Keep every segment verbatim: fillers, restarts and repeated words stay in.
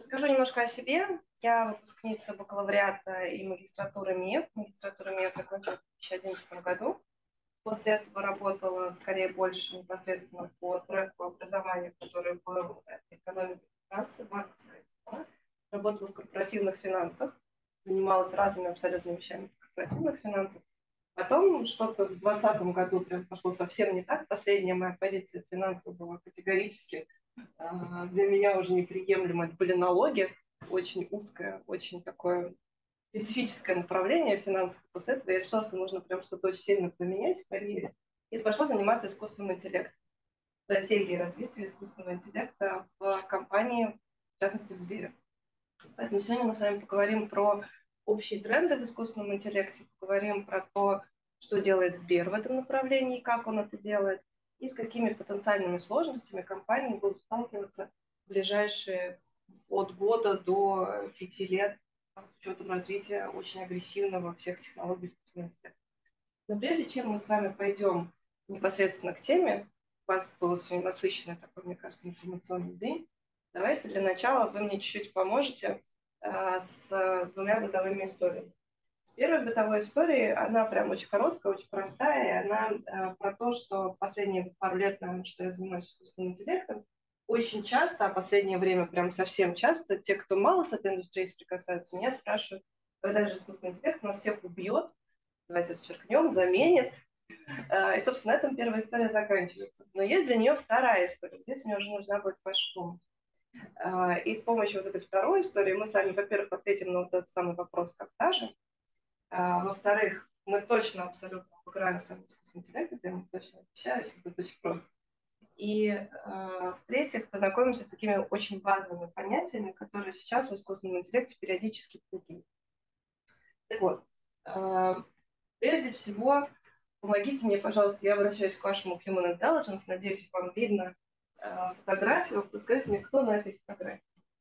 Расскажу немножко о себе. Я выпускница бакалавриата и магистратуры МИЭФ. Магистратуру МИЭФ закончила в две тысячи одиннадцатом году. После этого работала скорее больше непосредственно по треку образования, который был экономика и финансы, банковская сфера. Работала в корпоративных финансах, занималась разными абсолютно вещами в корпоративных финансах. Потом что-то в двадцатом году прям пошло совсем не так. Последняя моя позиция в финансах была категорически а, для меня уже неприемлемо. Это были налоги, очень узкое, очень такое специфическое направление финансов. После этого я решила, что нужно прям что-то очень сильно поменять в карьере. И пошла заниматься искусственным интеллектом, стратегией развития искусственного интеллекта в компании, в частности в Сбере. Поэтому сегодня мы с вами поговорим про общие тренды в искусственном интеллекте, поговорим про то, что делает Сбер в этом направлении, как он это делает, и с какими потенциальными сложностями компании будут сталкиваться в ближайшие от года до пяти лет с учетом развития очень агрессивного всех технологий искусственного интеллекта. Но прежде чем мы с вами пойдем непосредственно к теме, у вас был сегодня насыщенный такой, мне кажется, информационный день, давайте для начала вы мне чуть-чуть поможете а, с двумя бытовыми историями. С первой бытовой историей, она прям очень короткая, очень простая, и она а, про то, что последние пару лет, наверное, что я занимаюсь искусственным интеллектом, очень часто, а последнее время прям совсем часто, те, кто мало с этой индустрией соприкасаются, меня спрашивают, когда же искусственный интеллект нас всех убьет, давайте зачеркнем, заменит. И, собственно, на этом первая история заканчивается. Но есть для нее вторая история. Здесь мне уже нужна будет ваша помощь. И с помощью вот этой второй истории мы с вами, во-первых, ответим на вот этот самый вопрос, как та же. Во-вторых, мы точно абсолютно обыграем с вами искусственный интеллект, это я вам точно обещаю, что это очень просто. И, в-третьих, познакомимся с такими очень базовыми понятиями, которые сейчас в искусственном интеллекте периодически путают. Так вот, прежде всего, помогите мне, пожалуйста, я обращаюсь к вашему Human Intelligence, надеюсь, вам видно э, фотографию. Скажите мне, кто на этой фотографии?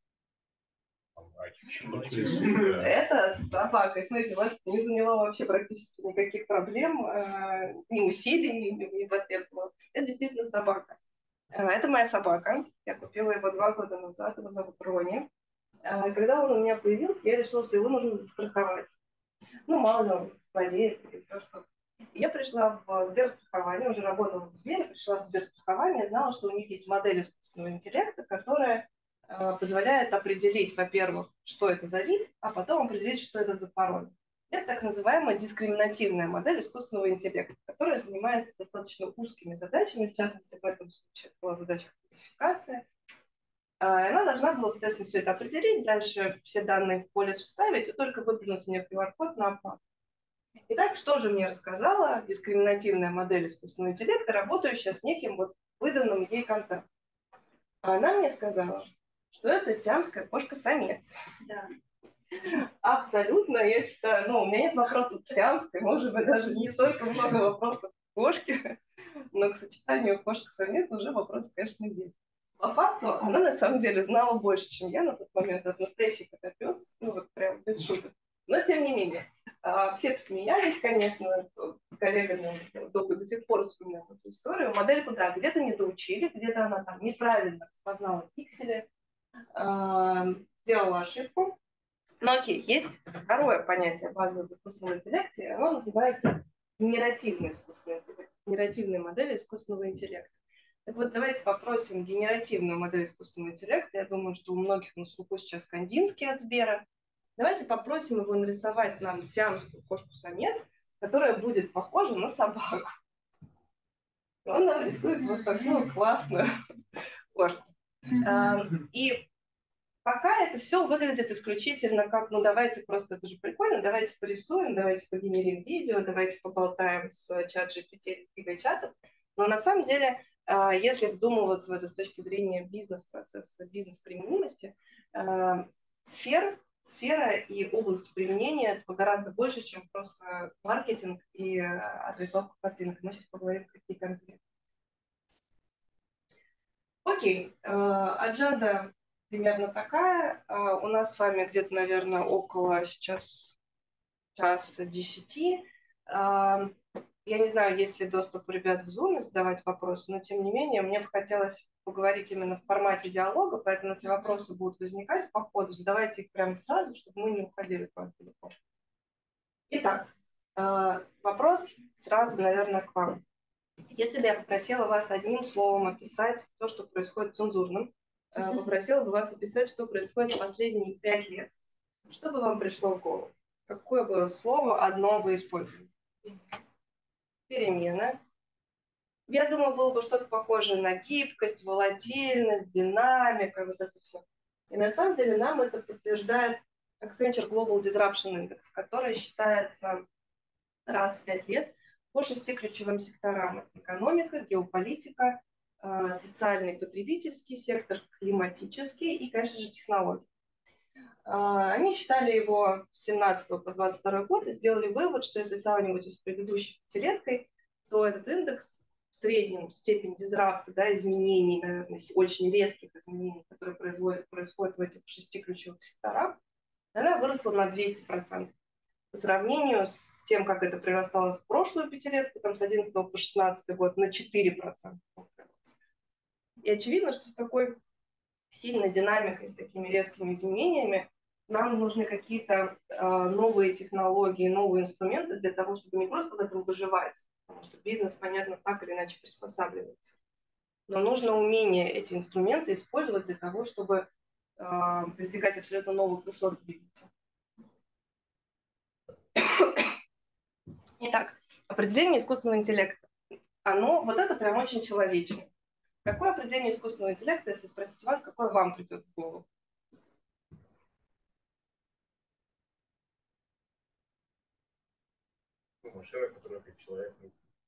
Это собака. И смотрите, у вас не заняло вообще практически никаких проблем, э, ни усилий не, не потребовало. Это действительно собака. Э, это моя собака. Я купила его два года назад. Его зовут Рони. Э, когда он у меня появился, я решила, что его нужно застраховать. Ну, мало ли он болеет или еще что-то. Я пришла в Сберстрахование, уже работала в Сбере, пришла в Сберстрахование, знала, что у них есть модель искусственного интеллекта, которая э, позволяет определить, во-первых, что это за вид, а потом определить, что это за пароль. Это так называемая дискриминативная модель искусственного интеллекта, которая занимается достаточно узкими задачами, в частности, в этом случае это была задача классификации. Она должна была, соответственно, все это определить, дальше все данные в полис вставить и только выплюнуть мне ку ар код на оплату. Итак, что же мне рассказала дискриминативная модель искусственного интеллекта, работающая с неким вот выданным ей контентом? Она мне сказала, что это сиамская кошка-самец. Да. Абсолютно, я считаю, ну, у меня нет вопросов к сиамской, может быть, даже не столько много вопросов к кошке, но к сочетанию кошка-самец уже вопросы, конечно, есть. По факту, она на самом деле знала больше, чем я на тот момент. Это настоящий котопес, ну вот прям без шуток. Но тем не менее, все посмеялись, конечно, с коллегами долго до сих пор вспоминаю эту историю. Модельку, да, где-то недоучили, где-то она там неправильно распознала пиксели, сделала ошибку. Но окей, есть второе понятие базового в искусственном интеллекте, оно называется генеративный искусственный интеллект, генеративная модель искусственного интеллекта. Так вот, давайте попросим генеративную модель искусственного интеллекта. Я думаю, что у многих на слуху сейчас Кандинский от Сбера. Давайте попросим его нарисовать нам сиамскую кошку-самец, которая будет похожа на собаку. Он нам рисует вот такую классную кошку. И пока это все выглядит исключительно как, ну давайте просто, это же прикольно, давайте порисуем, давайте погенерим видео, давайте поболтаем с чат джи пи ти или гигачатом. Но на самом деле, если вдумываться в это с точки зрения бизнес-процесса, бизнес-применимости, сфер, сфера и область применения этого гораздо больше, чем просто маркетинг и отрисовка картинок. Мы сейчас поговорим, какие конкретно. Окей, адженда примерно такая. У нас с вами где-то, наверное, около сейчас часа десяти. Я не знаю, есть ли доступ у ребят в Zoom задавать вопросы, но тем не менее мне бы хотелось поговорить именно в формате диалога, поэтому если вопросы будут возникать по ходу, задавайте их прямо сразу, чтобы мы не уходили куда-то далеко. Итак, вопрос сразу, наверное, к вам. Если бы я попросила вас одним словом описать то, что происходит цензурным, попросила бы вас описать, что происходит последние пять лет, что бы вам пришло в голову? Какое бы слово одно вы использовали? Перемена. Я думаю, было бы что-то похожее на гибкость, волатильность, динамика, вот это все. И на самом деле нам это подтверждает Accenture Global Disruption Index, который считается раз в пять лет по шести ключевым секторам. Это экономика, геополитика, социальный потребительский сектор, климатический и, конечно же, технологии. Они считали его с семнадцатого по двадцать второй год и сделали вывод, что если сравнивать с предыдущей пятилеткой, то этот индекс в среднем степень дизрапта, да, изменений, наверное, очень резких изменений, которые происходят, происходят в этих шести ключевых секторах, она выросла на двести процентов. По сравнению с тем, как это прирастало в прошлую пятилетку, там с одиннадцатого по шестнадцатый год, на четыре процента. И очевидно, что с такой сильной динамикой, с такими резкими изменениями нам нужны какие-то э, новые технологии, новые инструменты для того, чтобы не просто в этом выживать, потому что бизнес, понятно, так или иначе приспосабливается. Но нужно умение эти инструменты использовать для того, чтобы э, достигать абсолютно новых высот в бизнесе. Итак, определение искусственного интеллекта. Оно, вот это прям очень человечное. Какое определение искусственного интеллекта, если спросить вас, какое вам придет в голову? Машина, которая как человек.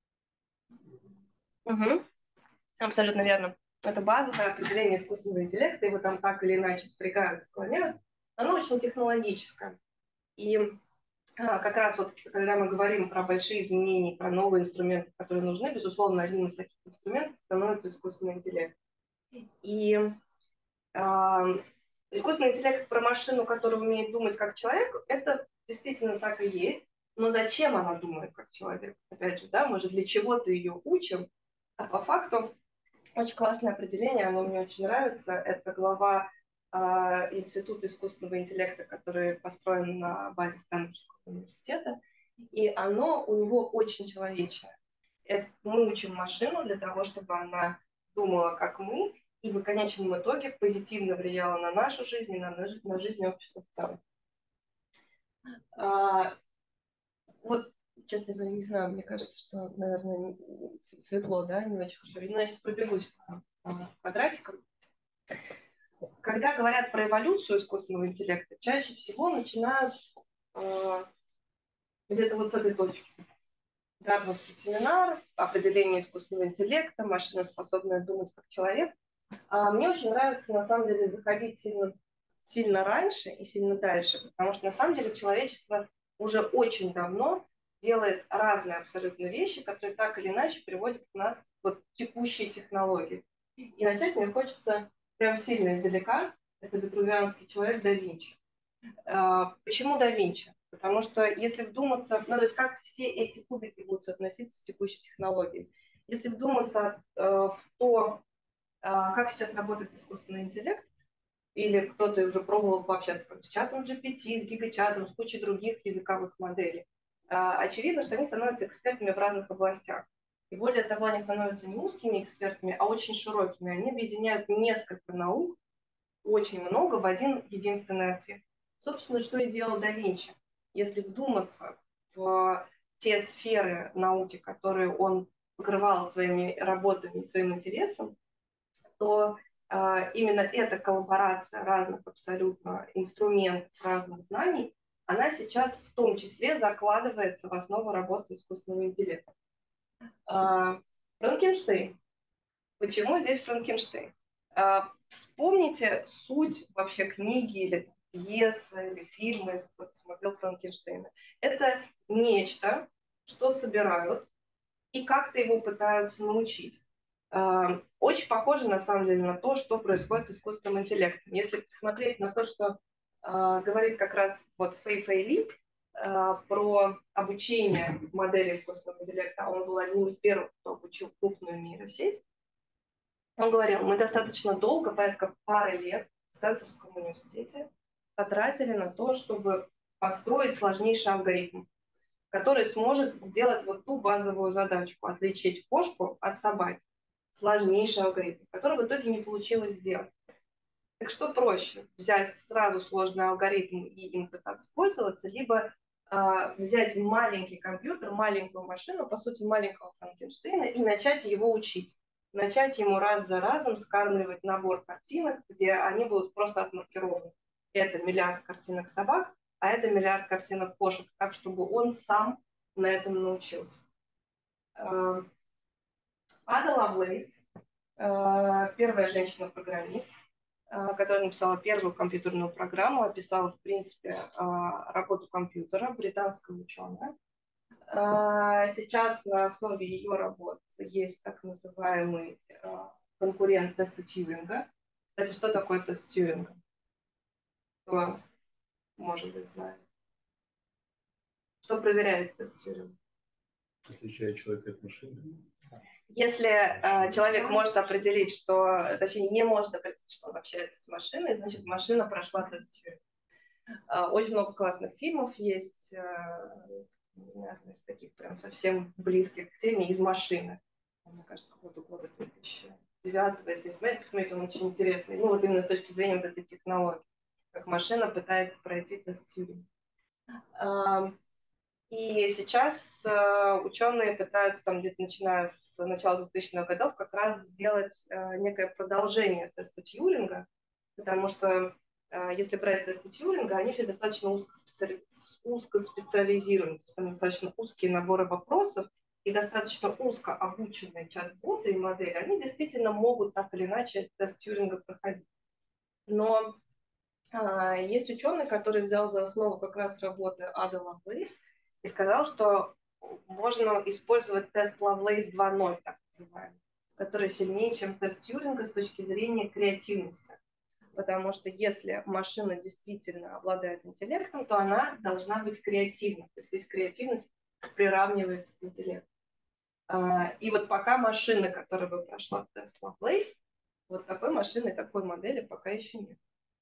Угу. Абсолютно верно. Это базовое определение искусственного интеллекта, его там так или иначе спрягают, склоняют. Оно очень технологическое. И а, как раз вот, когда мы говорим про большие изменения, про новые инструменты, которые нужны, безусловно, одним из таких инструментов становится искусственный интеллект. И а, искусственный интеллект про машину, которая умеет думать как человек, это действительно так и есть. Но зачем она думает как человек? Опять же, да, мы же для чего-то ее учим, а по факту очень классное определение, оно мне очень нравится. Это глава э, Института искусственного интеллекта, который построен на базе Стэнфордского университета. И оно у него очень человечное. Это мы учим машину для того, чтобы она думала, как мы, и в конечном итоге позитивно влияла на нашу жизнь и на, на жизнь общества в целом. А, вот, честно говоря, не знаю, мне кажется, что, наверное, светло, да, не очень хорошо. Но я сейчас пробегусь по, по квадратикам. Когда говорят про эволюцию искусственного интеллекта, чаще всего начинают э, где-то вот с этой точки. Дарвинский семинар, определение искусственного интеллекта, машина, способная думать как человек. А мне очень нравится, на самом деле, заходить сильно, сильно раньше и сильно дальше, потому что, на самом деле, человечество уже очень давно делает разные абсолютно вещи, которые так или иначе приводят к нас вот текущие технологии. И начать мне хочется прям сильно издалека. Это витрувианский человек да Винчи. А, почему да Винчи? Потому что если вдуматься, ну то есть как все эти кубики будут соотноситься с текущей технологией. Если вдуматься э, в то, э, как сейчас работает искусственный интеллект, или кто-то уже пробовал пообщаться там, с чатом джи пи ти, с гигачатом, с кучей других языковых моделей, э, очевидно, что они становятся экспертами в разных областях. И более того, они становятся не узкими экспертами, а очень широкими. Они объединяют несколько наук, очень много, в один единственный ответ. Собственно, что и делал да Винчи. Если вдуматься в те сферы науки, которые он покрывал своими работами и своим интересом, то э, именно эта коллаборация разных абсолютно инструментов, разных знаний, она сейчас в том числе закладывается в основу работы искусственного интеллекта. Э, Франкенштейн. Почему здесь Франкенштейн? Э, вспомните суть вообще книги или пьесы, или фильма, если кто-то смотрел Франкенштейна. Это нечто, что собирают и как-то его пытаются научить. Очень похоже, на самом деле, на то, что происходит с искусственным интеллектом. Если посмотреть на то, что э, говорит как раз вот Фэй Фэй Ли э, про обучение модели искусственного интеллекта, он был одним из первых, кто обучил крупную нейросеть, Он говорил, мы достаточно долго, порядка пары лет в Стэнфордском университете потратили на то, чтобы построить сложнейший алгоритм, который сможет сделать вот ту базовую задачку, отличить кошку от собаки. Сложнейший алгоритм, который в итоге не получилось сделать. Так что проще? Взять сразу сложный алгоритм и им пытаться пользоваться, либо э, взять маленький компьютер, маленькую машину, по сути, маленького Франкенштейна, и начать его учить. Начать ему раз за разом скармливать набор картинок, где они будут просто отмаркированы. Это миллиард картинок собак, а это миллиард картинок кошек, так, чтобы он сам на этом научился. Ада Лавлейс, первая женщина-программист, которая написала первую компьютерную программу, описала, в принципе, работу компьютера, британская ученая. Сейчас на основе ее работ есть так называемый конкурент теста Тьюринга. Кстати, что такое тест Тьюринга? Кто, может быть, знает? Что проверяет тест Тьюринга? Отличает человека от машины. Если э, человек может определить, что, точнее, не может определить, что он общается с машиной, значит, машина прошла тест Тьюринга. Э, очень много классных фильмов есть, э, наверное, из таких прям совсем близких к теме, из машины. Мне кажется, какого-то года две тысячи девятого, если смотреть, посмотрите, он очень интересный. Ну, вот именно с точки зрения вот этой технологии, как машина пытается пройти тест Тьюринга. Э, И сейчас э, ученые пытаются, там где-то начиная с начала двухтысячных годов, как раз сделать э, некое продолжение теста Тьюринга, потому что э, если брать тесты Тьюринга, они все достаточно узко, специали... узко специализированы, то есть там достаточно узкие наборы вопросов и достаточно узко обученные чат-боты и модели, они действительно могут так или иначе тест Тьюринга проходить. Но э, есть ученый, который взял за основу как раз работы Ады Лавлейс, и сказал, что можно использовать тест Лавлейс два ноль, так называемый, который сильнее, чем тест Тьюринга с точки зрения креативности. Потому что если машина действительно обладает интеллектом, то она должна быть креативна. То есть здесь креативность приравнивается к интеллекту. И вот пока машина, которая бы прошла тест Лавлейс, вот такой машины, такой модели пока еще нет.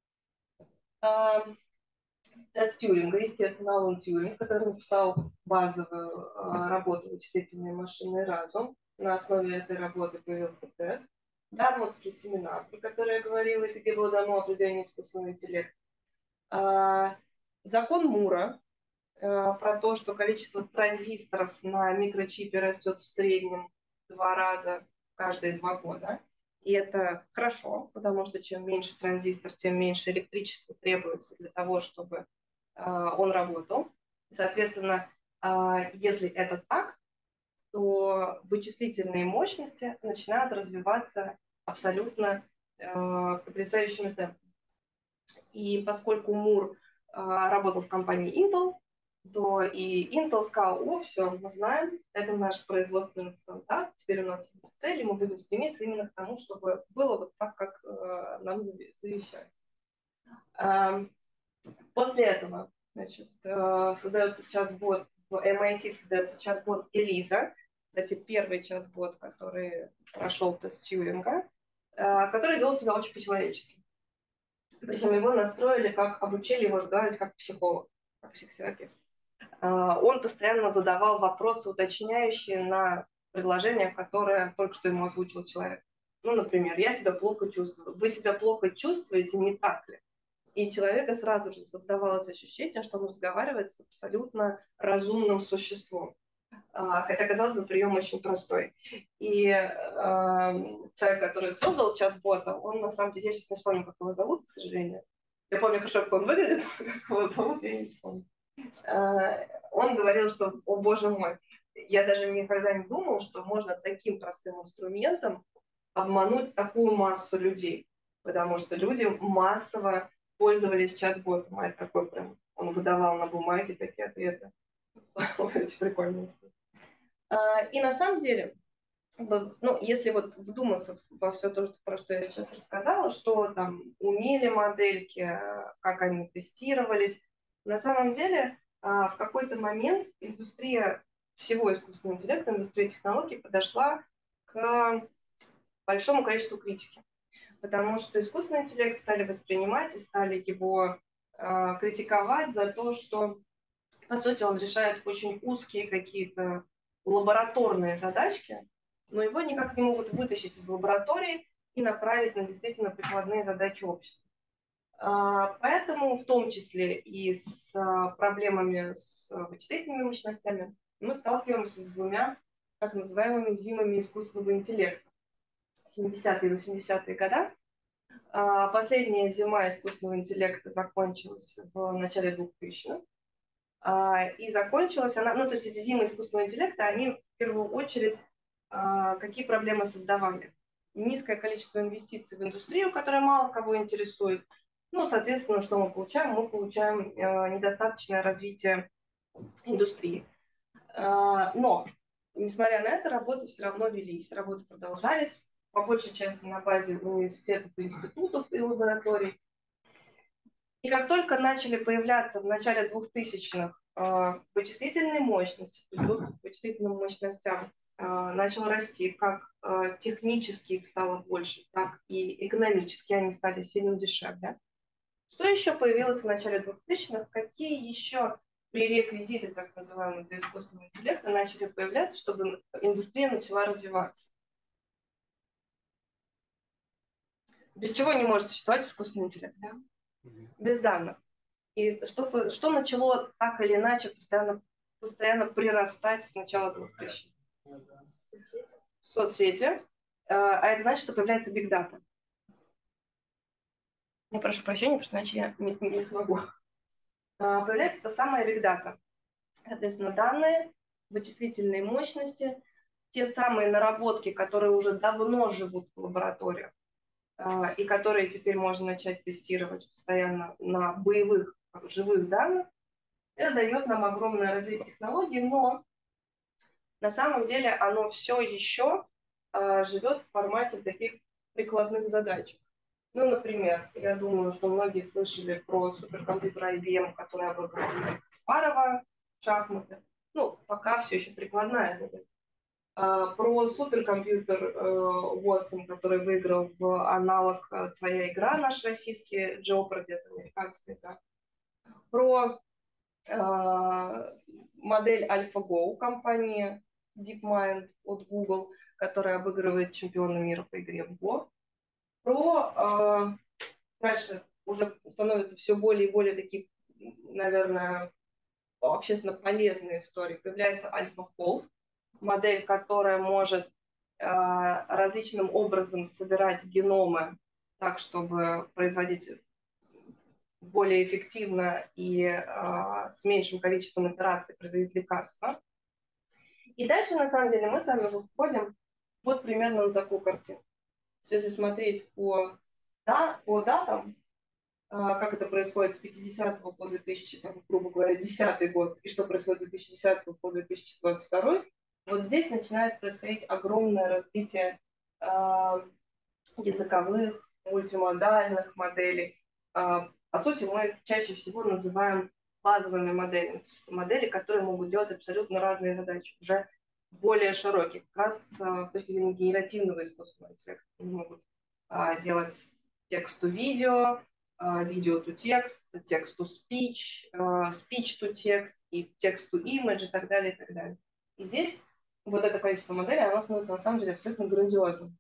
Тест Тьюринга, естественно, Алан Тьюринг, который написал базовую э, работу «Вычислительные машины и разум». На основе этой работы появился тест. Дармутский семинар, про который я говорила, где было дано определение искусственного интеллекта. Э, закон Мура, э, про то, что количество транзисторов на микрочипе растет в среднем в два раза каждые два года. И это хорошо, потому что чем меньше транзистор, тем меньше электричества требуется для того, чтобы он работал. Соответственно, если это так, то вычислительные мощности начинают развиваться абсолютно потрясающими темпами. И поскольку Мур работал в компании Intel, то и Intel сказал: о, все, мы знаем, это наш производственный стандарт, теперь у нас есть цели, мы будем стремиться именно к тому, чтобы было вот так, как нам завещали. После этого, значит, создается чат-бот, в эм ай ти создается чат-бот Элиза, кстати, первый чат-бот, который прошел тест Тьюринга, который вел себя очень по-человечески. Причем его настроили, как обучили его разговаривать как психолог, как психотерапевт. Он постоянно задавал вопросы, уточняющие на предложениях, которые только что ему озвучил человек. Ну, например, я себя плохо чувствую. Вы себя плохо чувствуете, не так ли? И у человека сразу же создавалось ощущение, что он разговаривает с абсолютно разумным существом. Хотя, казалось бы, прием очень простой. И э, человек, который создал чат-бота, он на самом деле, я сейчас не вспомню, как его зовут, к сожалению. Я помню хорошо, как он выглядит, как его зовут, я не вспомню. Э, он говорил, что, о боже мой, я даже никогда не думал, что можно таким простым инструментом обмануть такую массу людей. Потому что люди массово пользовались чат-ботом, а это такой прям, он выдавал на бумаге такие ответы. Очень прикольно. И на самом деле, ну, если вот вдуматься во все то, про что я сейчас рассказала, что там умели модельки, как они тестировались, на самом деле в какой-то момент индустрия всего искусственного интеллекта, индустрия технологий подошла к большому количеству критики. Потому что искусственный интеллект стали воспринимать и стали его э, критиковать за то, что, по сути, он решает очень узкие какие-то лабораторные задачки, но его никак не могут вытащить из лаборатории и направить на действительно прикладные задачи общества. Поэтому в том числе и с проблемами с вычислительными мощностями мы сталкиваемся с двумя так называемыми зимами искусственного интеллекта. семидесятые и восьмидесятые годы. Последняя зима искусственного интеллекта закончилась в начале двухтысячных. И закончилась она, ну то есть эти зимы искусственного интеллекта, они в первую очередь какие проблемы создавали? Низкое количество инвестиций в индустрию, которая мало кого интересует. Ну, соответственно, что мы получаем? Мы получаем э, недостаточное развитие индустрии. Э, но, несмотря на это, работы все равно велись, работы продолжались, по большей части на базе университетов, институтов и лабораторий. И как только начали появляться в начале двухтысячных э, вычислительные мощности, то есть доступ к вычислительным мощностям э, начал расти, как э, технически их стало больше, так и экономически они стали сильно дешевле. Что еще появилось в начале двухтысячных? Какие еще пререквизиты, так называемые, для искусственного интеллекта начали появляться, чтобы индустрия начала развиваться? Без чего не может существовать искусственный интеллект? Да? Без данных. И что, что начало так или иначе постоянно, постоянно прирастать с начала двухтысячных? Соцсети. А это значит, что появляется big data. Я прошу прощения, потому что иначе я не, не смогу. Появляется та самая big data. Соответственно, данные, вычислительные мощности, те самые наработки, которые уже давно живут в лабораториях и которые теперь можно начать тестировать постоянно на боевых, живых данных, это дает нам огромное развитие технологий, но на самом деле оно все еще живет в формате таких прикладных задач. Ну, например, я думаю, что многие слышали про суперкомпьютер ай би эм, который обыгрывает Каспарова, шахматы. Ну, пока все еще прикладная задача. А, про суперкомпьютер Watson, который выиграл в аналог своя игра, наш российский Jeopardy, это американская игра. Про а, модель AlphaGo компании DeepMind от Google, которая обыгрывает чемпиона мира по игре в Go. Про а, дальше уже становятся все более и более такие, наверное, общественно полезные истории. Появляется AlphaFold, модель, которая может э, различным образом собирать геномы так, чтобы производить более эффективно и э, с меньшим количеством итераций производить лекарства. И дальше, на самом деле, мы с вами выходим вот примерно на такую картину. Если смотреть по, да, по датам, как это происходит с пятидесятого по две тысячи, там, грубо говоря, десятый год, и что происходит с две тысячи десятого по две тысячи двадцать второй, вот здесь начинает происходить огромное развитие э, языковых, мультимодальных моделей. Э, по сути, мы их чаще всего называем базовыми моделями, то есть модели, которые могут делать абсолютно разные задачи, уже более широкие, как раз э, с точки зрения генеративного искусственного интеллекта. Они могут э, делать текст-то-видео, видео-то-текст, текст-то-спич, спич-то-текст, и текст-то-имидж и так далее, и так далее. И здесь вот это количество моделей, оно становится на самом деле абсолютно грандиозным.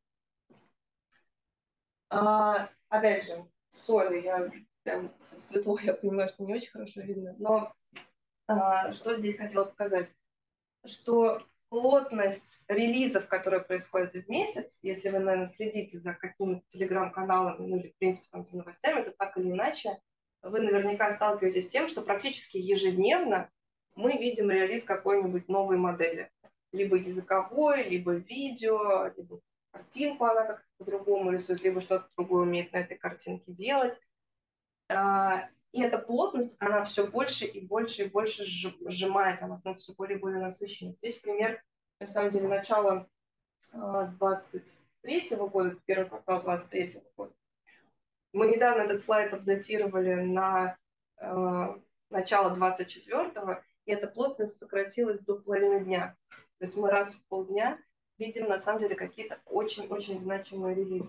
А, опять же, сори, я прям светло, я понимаю, что не очень хорошо видно, но а, что здесь хотела показать? Что плотность релизов, которые происходят в месяц, если вы, наверное, следите за какими-то телеграм-каналами, ну или, в принципе, там, за новостями, то так или иначе вы наверняка сталкиваетесь с тем, что практически ежедневно мы видим релиз какой-нибудь новой модели. Либо языковой, либо видео, либо картинку она как-то по-другому рисует, либо что-то другое умеет на этой картинке делать. И эта плотность, она все больше и больше и больше сжимается, она становится все более и более насыщенной. Здесь пример, на самом деле, начала двадцать третьего года, первый квартал двадцать третьего года. Мы недавно этот слайд апдатировали на э, начало двадцать четвёртого, и эта плотность сократилась до половины дня. То есть мы раз в полдня видим на самом деле какие-то очень-очень значимые релизы.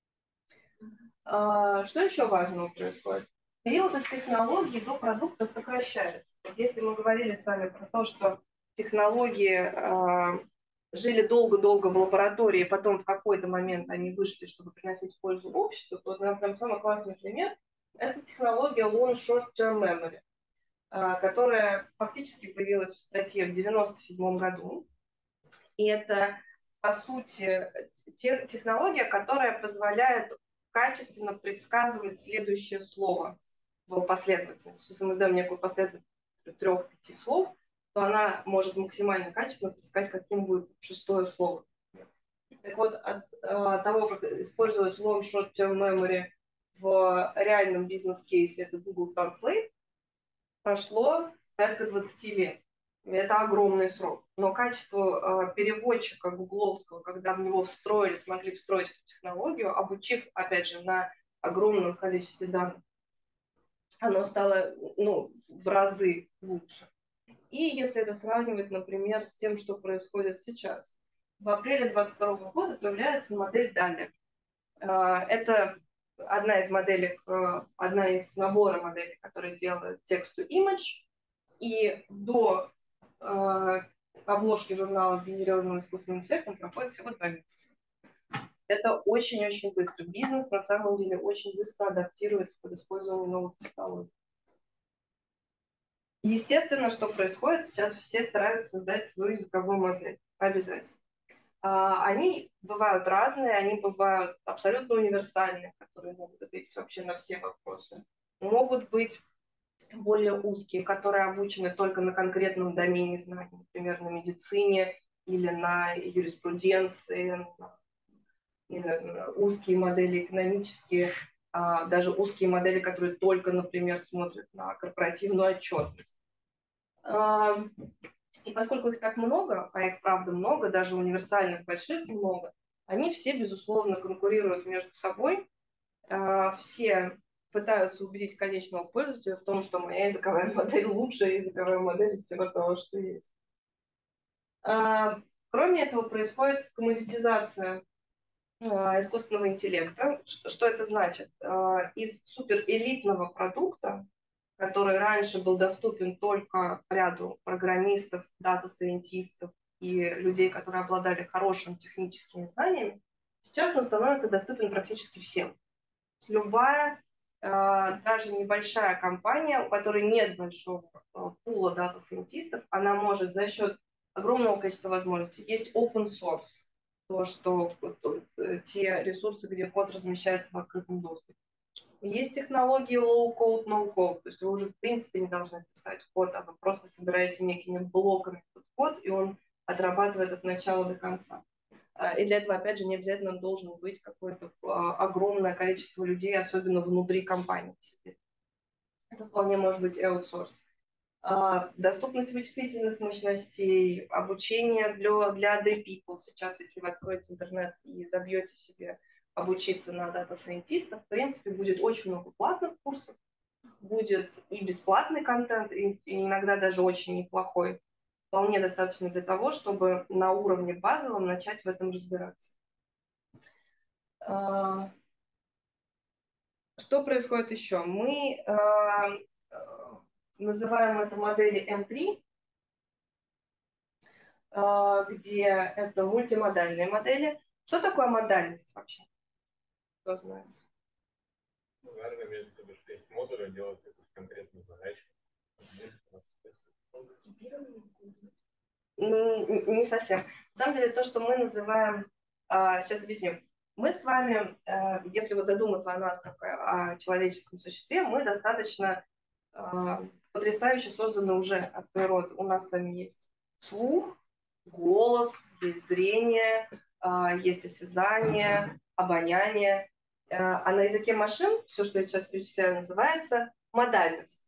А, что еще важного происходит? Период от технологий до продукта сокращается. Вот если мы говорили с вами про то, что технологии а, жили долго-долго в лаборатории, потом в какой-то момент они вышли, чтобы приносить пользу обществу, то, например, самый классный пример – это технология Long Short-Term Memory, а, которая фактически появилась в статье в девяносто седьмом году. И это, по сути, те, технология, которая позволяет качественно предсказывать следующее слово в последовательности. Если мы сдаем некую последовательность трех-пяти слов, то она может максимально качественно предсказать, каким будет шестое слово. Так вот, от э, того, как использовать long short-term memory в реальном бизнес-кейсе, это Google Translate, прошло порядка двадцати лет. Это огромный срок. Но качество э, переводчика гугловского, когда в него встроили, смогли встроить эту технологию, обучив, опять же, на огромном количестве данных, оно стало ну, в разы лучше. И если это сравнивать, например, с тем, что происходит сейчас. В апреле двадцать второго года появляется модель Далее. Э, это одна из моделей, э, одна из набора моделей, которые делают text-to-image. И до э, обложки журнала, сгенерированного искусственным интеллектом, проходит всего два месяца. Это очень-очень быстро. Бизнес на самом деле очень быстро адаптируется под использование новых технологий. Естественно, что происходит, сейчас все стараются создать свою языковую модель. Обязательно. А, они бывают разные, они бывают абсолютно универсальные, которые могут ответить вообще на все вопросы. Могут быть более узкие, которые обучены только на конкретном домене знаний, например, на медицине или на юриспруденции, на, не знаю, на узкие модели экономические, а, даже узкие модели, которые только, например, смотрят на корпоративную отчетность. А, и поскольку их так много, а их правда много, даже универсальных больших много, они все, безусловно, конкурируют между собой, а, все пытаются убедить конечного пользователя в том, что моя языковая модель лучшая языковая модель из всего того, что есть. А, кроме этого, происходит коммодитизация а, искусственного интеллекта. Что, что это значит? А, из суперэлитного продукта, который раньше был доступен только ряду программистов, дата-сайентистов и людей, которые обладали хорошими техническими знаниями, сейчас он становится доступен практически всем. Любая, даже небольшая компания, у которой нет большого пула дата-сайентистов, она может за счет огромного количества возможностей. Есть open source, то, что те ресурсы, где код размещается в открытом доступе. Есть технологии low-code, no-code, то есть вы уже в принципе не должны писать код, а вы просто собираете некими блоками этот код, и он отрабатывает от начала до конца. И для этого, опять же, не обязательно должен быть какое-то огромное количество людей, особенно внутри компании. Это вполне может быть аутсорс. Доступность вычислительных мощностей, обучение для, для эй people. Сейчас, если вы откроете интернет и забьете себе обучиться на дата-сайентиста, в принципе, будет очень много платных курсов, будет и бесплатный контент, и, и иногда даже очень неплохой. Вполне достаточно для того, чтобы на уровне базовом начать в этом разбираться. Что происходит еще? Мы называем это модели эм три, где это мультимодальные модели. Что такое модальность вообще? Кто знает? Ну, наверное, имеется в виду, что есть модули, делают какую-то конкретную задачу. Не совсем. На самом деле, то, что мы называем, сейчас объясню. Мы с вами, если вот задуматься о нас как о человеческом существе, мы достаточно потрясающе созданы уже от природы. У нас с вами есть слух, голос, есть зрение, есть осязание, обоняние. А на языке машин, все, что я сейчас перечисляю, называется модальность.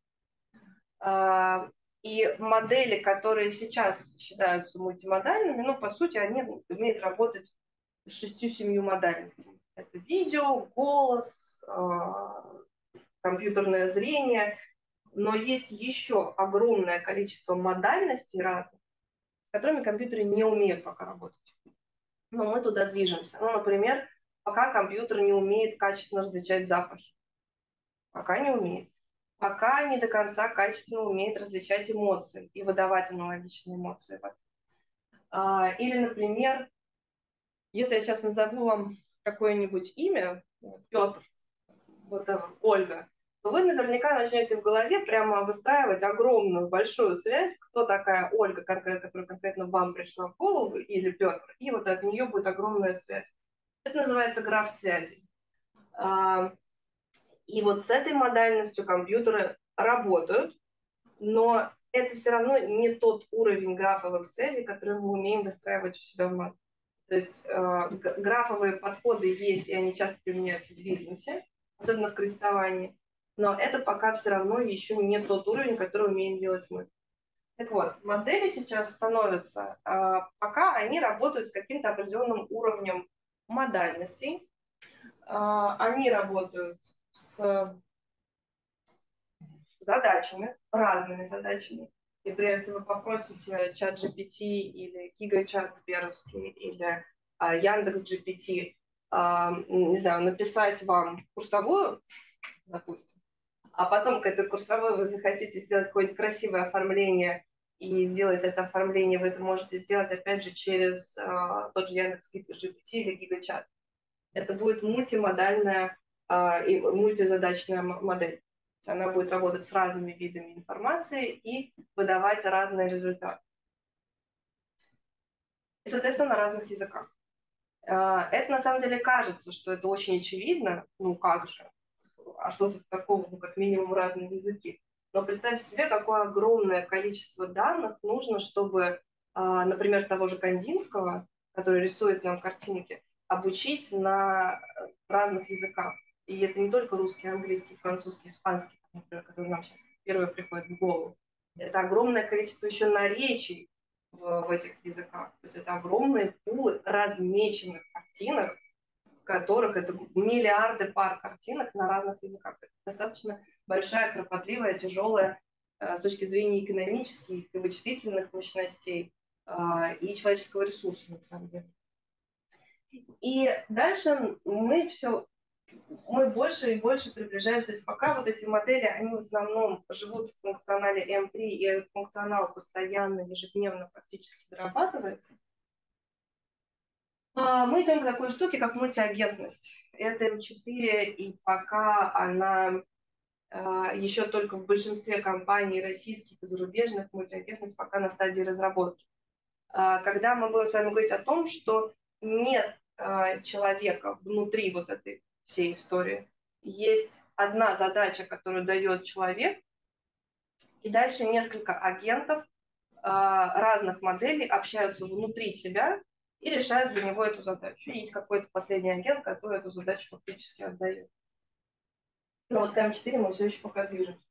И модели, которые сейчас считаются мультимодальными, ну, по сути, они умеют работать с шестью-семью модальностями. Это видео, голос, компьютерное зрение. Но есть еще огромное количество модальностей разных, с которыми компьютеры не умеют пока работать. но мы туда движемся. Ну, например, пока компьютер не умеет качественно различать запахи. Пока не умеет. Пока не до конца качественно умеет различать эмоции и выдавать аналогичные эмоции. А, или, например, если я сейчас назову вам какое-нибудь имя, Петр, вот, э, Ольга, то вы наверняка начнете в голове прямо выстраивать огромную большую связь, кто такая Ольга, конкретно, которая конкретно вам пришла в голову, или Петр, и вот от нее будет огромная связь. Это называется граф связей. А, и вот с этой модальностью компьютеры работают, но это все равно не тот уровень графовых связей, который мы умеем выстраивать у себя в мозге. То есть э, графовые подходы есть, и они часто применяются в бизнесе, особенно в кредитовании, но это пока все равно еще не тот уровень, который умеем делать мы. Так вот, модели сейчас становятся, э, пока они работают с каким-то определенным уровнем модальностей, э, они работают с задачами, разными задачами. И, например, если вы попросите чат джи пи ти или гигачат сберовский или а, Яндекс джи пи ти, а, не знаю, написать вам курсовую, допустим, а потом к этой курсовой вы захотите сделать какое-нибудь красивое оформление и сделать это оформление, вы это можете сделать, опять же, через а, тот же Яндекс джи пи ти или гигачат. Это будет мультимодальная а, и мультизадачная модель. Она будет работать с разными видами информации и выдавать разные результаты. И, соответственно, на разных языках. Это на самом деле кажется, что это очень очевидно, ну как же, а что тут такого, ну как минимум разные языки. Но представьте себе, какое огромное количество данных нужно, чтобы, например, того же Кандинского, который рисует нам картинки, обучить на разных языках. И это не только русский, английский, французский, испанский, например, которые нам сейчас первые приходят в голову. Это огромное количество еще наречий в, в этих языках. То есть это огромные пулы размеченных картинок, в которых это миллиарды пар картинок на разных языках. Это достаточно большая, кропотливая, тяжелая с точки зрения экономических и вычислительных мощностей и человеческого ресурса, на самом деле. И дальше мы все, мы больше и больше приближаемся. То есть пока вот эти модели, они в основном живут в функционале эм три, и этот функционал постоянно, ежедневно практически дорабатывается, мы идем к такой штуке, как мультиагентность. Это эм четыре, и пока она еще только в большинстве компаний российских и зарубежных, мультиагентность пока на стадии разработки. Когда мы будем с вами говорить о том, что нет человека внутри вот этой всей истории, есть одна задача, которую дает человек, и дальше несколько агентов разных моделей общаются внутри себя и решают для него эту задачу. И есть какой-то последний агент, который эту задачу фактически отдает. Но вот к эм четыре мы все еще пока движемся.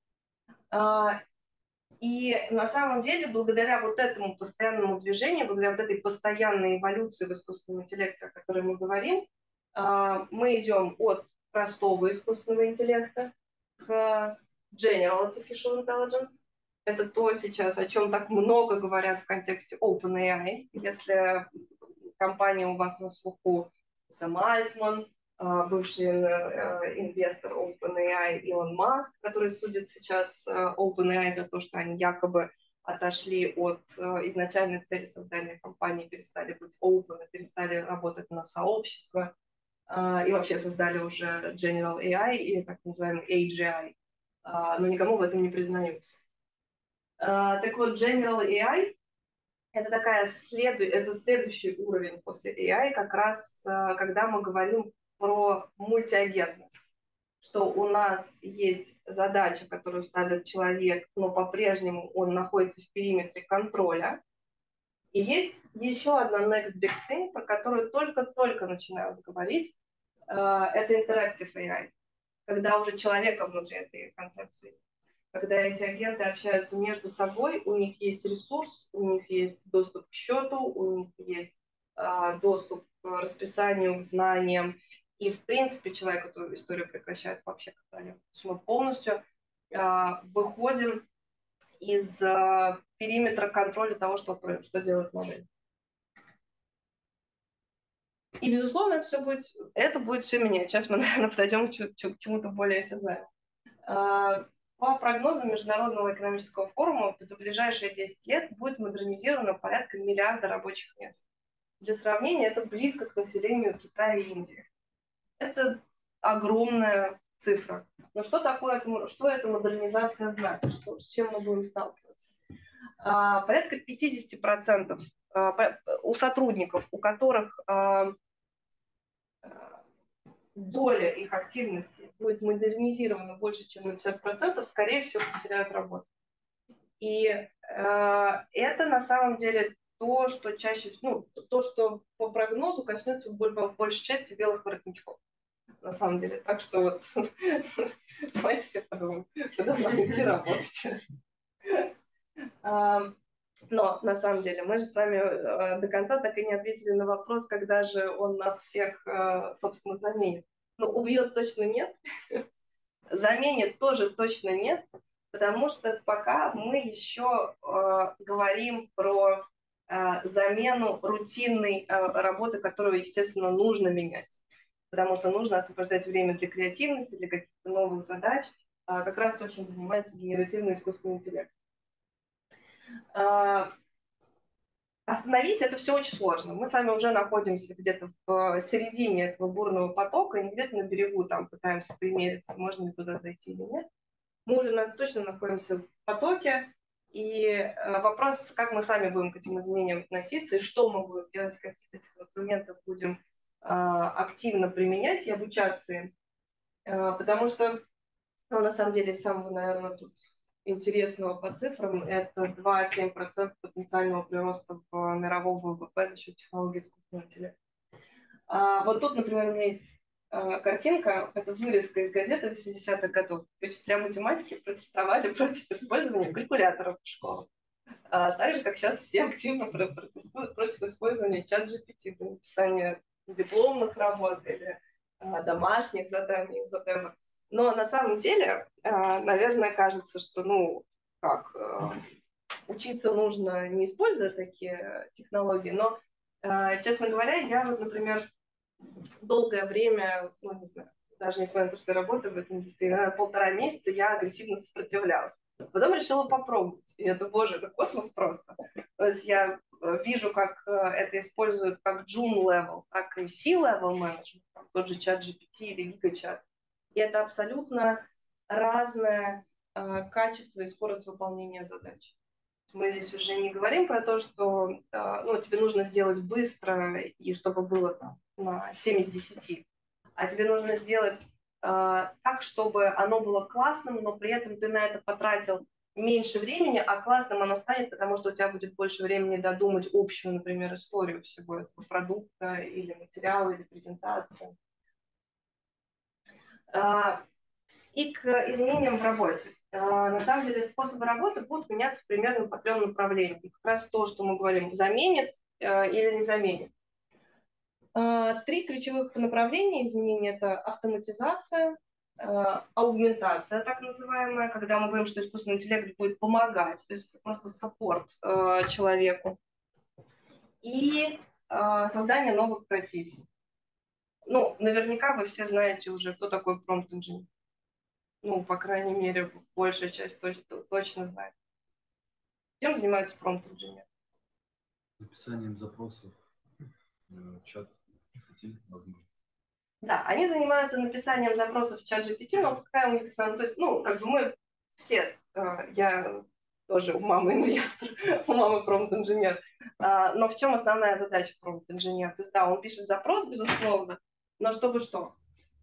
И на самом деле, благодаря вот этому постоянному движению, благодаря вот этой постоянной эволюции в искусственном интеллекте, о которой мы говорим, мы идем от простого искусственного интеллекта к General Artificial Intelligence. Это то сейчас, о чем так много говорят в контексте OpenAI. Если компания у вас на слуху, Сэм Альтман, бывший инвестор OpenAI Илон Маск, который судит сейчас OpenAI за то, что они якобы отошли от изначальной цели создания компании, перестали быть open, перестали работать на сообщество и вообще создали уже General эй ай или так называемый эй джи ай, но никому в этом не признаются. Так вот, General эй ай это такая следу... это следующий уровень после эй ай, как раз когда мы говорим про мультиагентность, что у нас есть задача, которую ставит человек, но по-прежнему он находится в периметре контроля. И есть еще одна next big thing, про которую только-только начинают говорить, это interactive эй ай, когда уже человека внутри этой концепции. Когда эти агенты общаются между собой, у них есть ресурс, у них есть доступ к счету, у них есть а, доступ к расписанию, к знаниям. И, в принципе, человек эту историю прекращает вообще контролировать. То есть мы полностью а, выходим из а, периметра контроля того, что, что делает модель. И, безусловно, это все будет, это будет все менять. Сейчас мы, наверное, подойдем к чему-то более осязаемому. По прогнозам Международного экономического форума, за ближайшие десять лет будет модернизировано порядка миллиарда рабочих мест. Для сравнения, это близко к населению Китая и Индии. Это огромная цифра. Но что такое, что эта модернизация значит? Что, с чем мы будем сталкиваться? А, порядка пятьдесят процентов а, у сотрудников, у которых а, доля их активности будет модернизирована больше, чем на пятьдесят процентов, скорее всего, потеряют работу. И э, это на самом деле то, что чаще, ну, то, что по прогнозу коснется в большей части белых воротничков. На самом деле. Так что вот давайте себе подумаем, куда нам идти работать. Но на самом деле мы же с вами до конца так и не ответили на вопрос, когда же он нас всех, собственно, заменит. Ну, убьет точно нет, заменит тоже точно нет, потому что пока мы еще говорим про замену рутинной работы, которую, естественно, нужно менять. Потому что нужно освобождать время для креативности, для каких-то новых задач. Как раз то, чем занимается генеративный искусственный интеллект. Остановить это все очень сложно. Мы с вами уже находимся где-то в середине этого бурного потока, не где-то на берегу там пытаемся примериться, можно ли туда зайти или нет. Мы уже точно находимся в потоке, и вопрос, как мы сами будем к этим изменениям относиться, и что мы будем делать, каких этих инструментов будем активно применять и обучаться им. Потому что, ну, на самом деле, самого, наверное, тут интересного по цифрам, это два целых семь десятых процента потенциального прироста мирового ВВП за счет технологий искусственного интеллекта. А вот тут, например, у меня есть а, картинка, это вырезка из газеты восьмидесятых годов. Учителя математики протестовали против использования калькуляторов в школах. А, так же, как сейчас все активно протестуют против использования чат джи пи ти для написания дипломных работ или а, домашних заданий, whatever. Но на самом деле, наверное, кажется, что, ну, как, учиться нужно, не используя такие технологии, но, честно говоря, я вот, например, долгое время, ну, не знаю, даже несмотря на то, что я работаю в этой индустрии, наверное, полтора месяца я агрессивно сопротивлялась. Потом решила попробовать. И это, боже, это космос просто. То есть я вижу, как это используют как Joom-level, так и C-level management, тот же чат джи пи ти или GigaChat. И это абсолютно разное э, качество и скорость выполнения задач. Мы здесь уже не говорим про то, что э, ну, тебе нужно сделать быстро, и чтобы было там, на семь из десяти. А тебе нужно сделать э, так, чтобы оно было классным, но при этом ты на это потратил меньше времени, а классным оно станет, потому что у тебя будет больше времени додумать общую, например, историю всего этого продукта или материала, или презентации. И к изменениям в работе. На самом деле способы работы будут меняться примерно по трем направлениям. Как раз то, что мы говорим, заменит или не заменит. Три ключевых направления изменений – это автоматизация, аугментация, так называемая, когда мы говорим, что искусственный интеллект будет помогать, то есть это просто саппорт человеку, и создание новых профессий. Ну, наверняка вы все знаете уже, кто такой промпт-инженер. Ну, по крайней мере, большая часть точно, точно знает. Чем занимается промпт-инженер? Написанием запросов в чат джи пи ти, возможно. Да, они занимаются написанием запросов в чат джи пи ти, но какая у них основная... То есть, ну, как бы мы все, я тоже у мамы инвестор, у мамы промпт-инженер, но в чем основная задача промпт-инженера? То есть, да, он пишет запрос, безусловно, но чтобы что?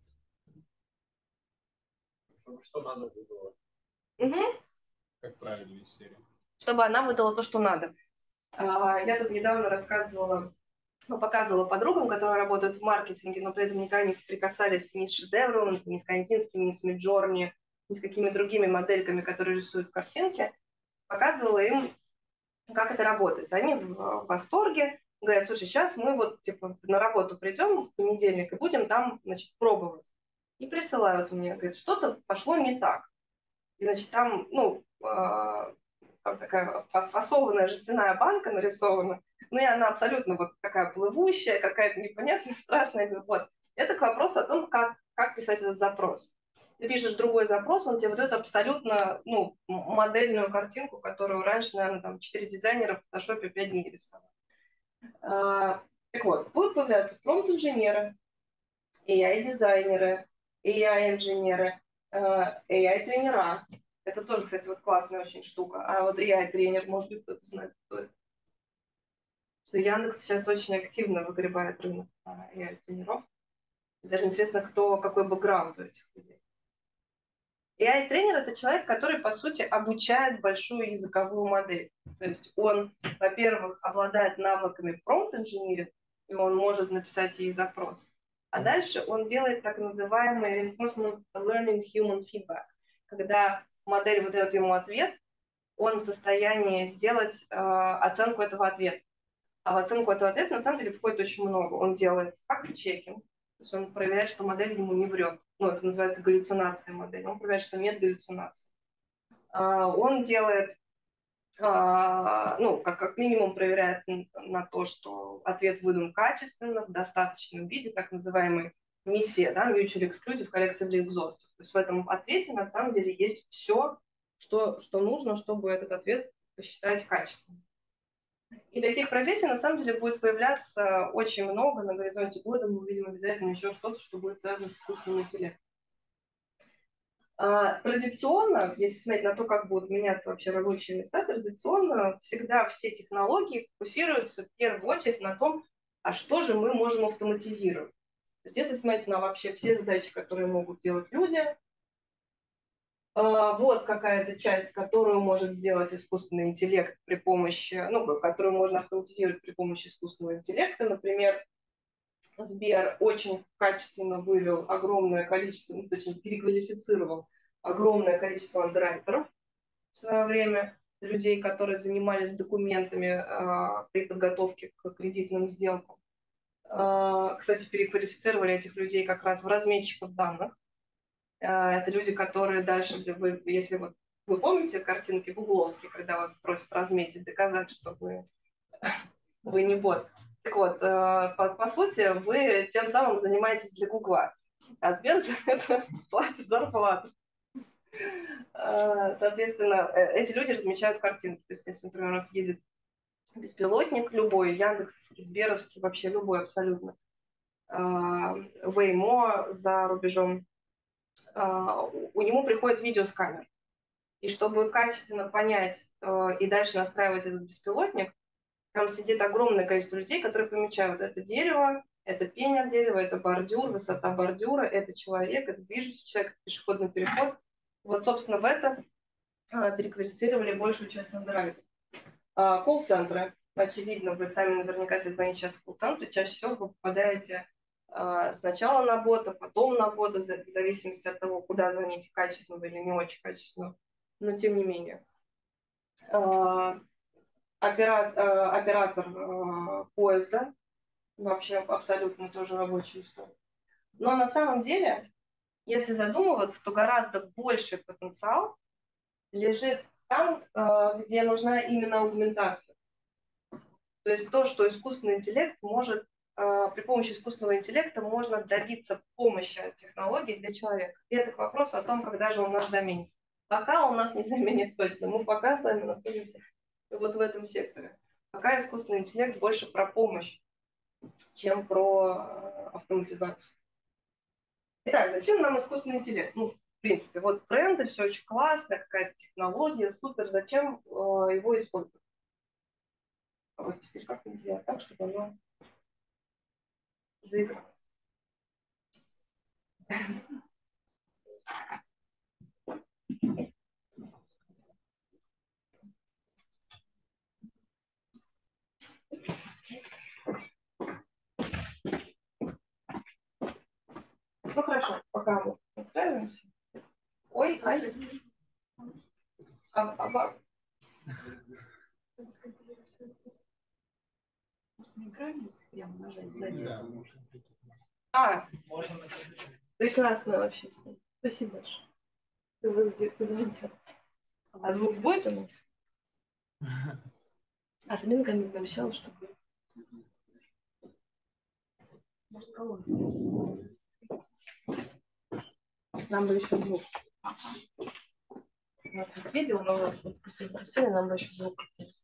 Что надо выдавать. Угу. Как правильно из серии. Чтобы она выдала то, что надо. Я тут недавно рассказывала, ну, показывала подругам, которые работают в маркетинге, но при этом никогда не соприкасались ни с шедевром, ни с Кандинским, ни с Миджорни, ни с какими другими модельками, которые рисуют картинки. Показывала им, как это работает. Они в восторге, говорят: слушай, сейчас мы вот типа на работу придем в понедельник и будем там, значит, пробовать. И присылают мне, говорят, что-то пошло не так. И, значит, там, ну, э, там такая фасованная жестяная банка нарисована, Ну и она абсолютно вот такая плывущая, какая-то непонятная, страшная. Я говорю, вот, это к вопросу о том, как, как писать этот запрос. Ты пишешь другой запрос, он тебе выдает абсолютно ну, модельную картинку, которую раньше, наверное, там четыре дизайнера в фотошопе пять дней рисовали. А, так вот, будут появляться промпт-инженеры, эй ай-дизайнеры, эй ай-инженеры, эй ай-тренера. Это тоже, кстати, вот классная очень штука. А вот эй ай-тренер, может быть, кто-то знает, кто это. Что Яндекс сейчас очень активно выгребает рынок эй ай-тренеров. Даже интересно, кто, какой бэкграунд у этих людей. эй ай-тренер – это человек, который, по сути, обучает большую языковую модель. То есть он, во-первых, обладает навыками промпт-инженеринга, и он может написать ей запрос. А дальше он делает так называемый reinforcement learning human feedback, когда модель выдает ему ответ, он в состоянии сделать э, оценку этого ответа. А в оценку этого ответа на самом деле входит очень много. Он делает факт-чекинг, то есть он проверяет, что модель ему не врет. Ну, это называется галлюцинация модели. Он проверяет, что нет галлюцинаций. А, он делает, а, ну, как, как минимум проверяет на то, что ответ выдан качественно, в достаточном виде, так называемый миссия, да, mutually exclusive, collectively exhaustive. То есть в этом ответе на самом деле есть все, что, что нужно, чтобы этот ответ посчитать качественным. И таких профессий на самом деле будет появляться очень много. На горизонте года мы увидим обязательно еще что-то, что будет связано с искусственным интеллектом. А, традиционно, если смотреть на то, как будут меняться вообще рабочие места, традиционно всегда все технологии фокусируются в первую очередь на том, а что же мы можем автоматизировать. То есть если смотреть на вообще все задачи, которые могут делать люди, вот какая-то часть, которую может сделать искусственный интеллект при помощи, ну, которую можно автоматизировать при помощи искусственного интеллекта. Например, Сбер очень качественно вывел огромное количество, ну, точнее, переквалифицировал огромное количество андеррайтеров в свое время, людей, которые занимались документами э, при подготовке к кредитным сделкам. Э, кстати, переквалифицировали этих людей как раз в разметчиков данных. Это люди, которые дальше, вы, если вот вы помните картинки гугловские, когда вас просят разметить, доказать, что вы, вы не бот. Так вот, по, по сути, вы тем самым занимаетесь для Гугла, а Сбер за это платит зарплату. Соответственно, эти люди размечают картинки. То есть, если, например, у нас едет беспилотник любой, яндексовский, сберовский, вообще любой абсолютно, Waymo за рубежом, у него приходит видео с камер. И чтобы качественно понять и дальше настраивать этот беспилотник, там сидит огромное количество людей, которые помечают, это дерево, это пень от дерева, это бордюр, высота бордюра, это человек, это движущийся человек, это пешеходный переход. Вот, собственно, в это переквалифицировали большую часть андеррайтеров. Колл-центры. Очевидно, вы сами наверняка, если звоните сейчас в колл-центры, чаще всего вы попадаете сначала на бота, потом на бота, в зависимости от того, куда звоните, качественного или не очень качественного. Но тем не менее. Оператор, оператор поезда, вообще абсолютно тоже рабочая история. Но на самом деле, если задумываться, то гораздо больший потенциал лежит там, где нужна именно аугментация. То есть то, что искусственный интеллект может, при помощи искусственного интеллекта можно добиться помощи от технологий для человека. И это к вопросу о том, когда же он нас заменит. Пока он нас не заменит точно. Мы пока с вами находимся вот в этом секторе. Пока искусственный интеллект больше про помощь, чем про автоматизацию. Итак, зачем нам искусственный интеллект? Ну, в принципе, вот тренды, все очень классно, какая-то технология, супер. Зачем э, его использовать? А вот теперь как сделать так, чтобы оно заиграло? Ну хорошо, пока мы настраиваемся. Ой, ай. А, а, на экране прямо нажать сзади. А, прекрасно вообще. Спасибо большое. Ты возведен. А звук будет у нас? А Sabine обещала, что будет. Может, кого? Нам бы еще звук. У нас есть видео, но у нас запустить запустили, нам бы еще звук.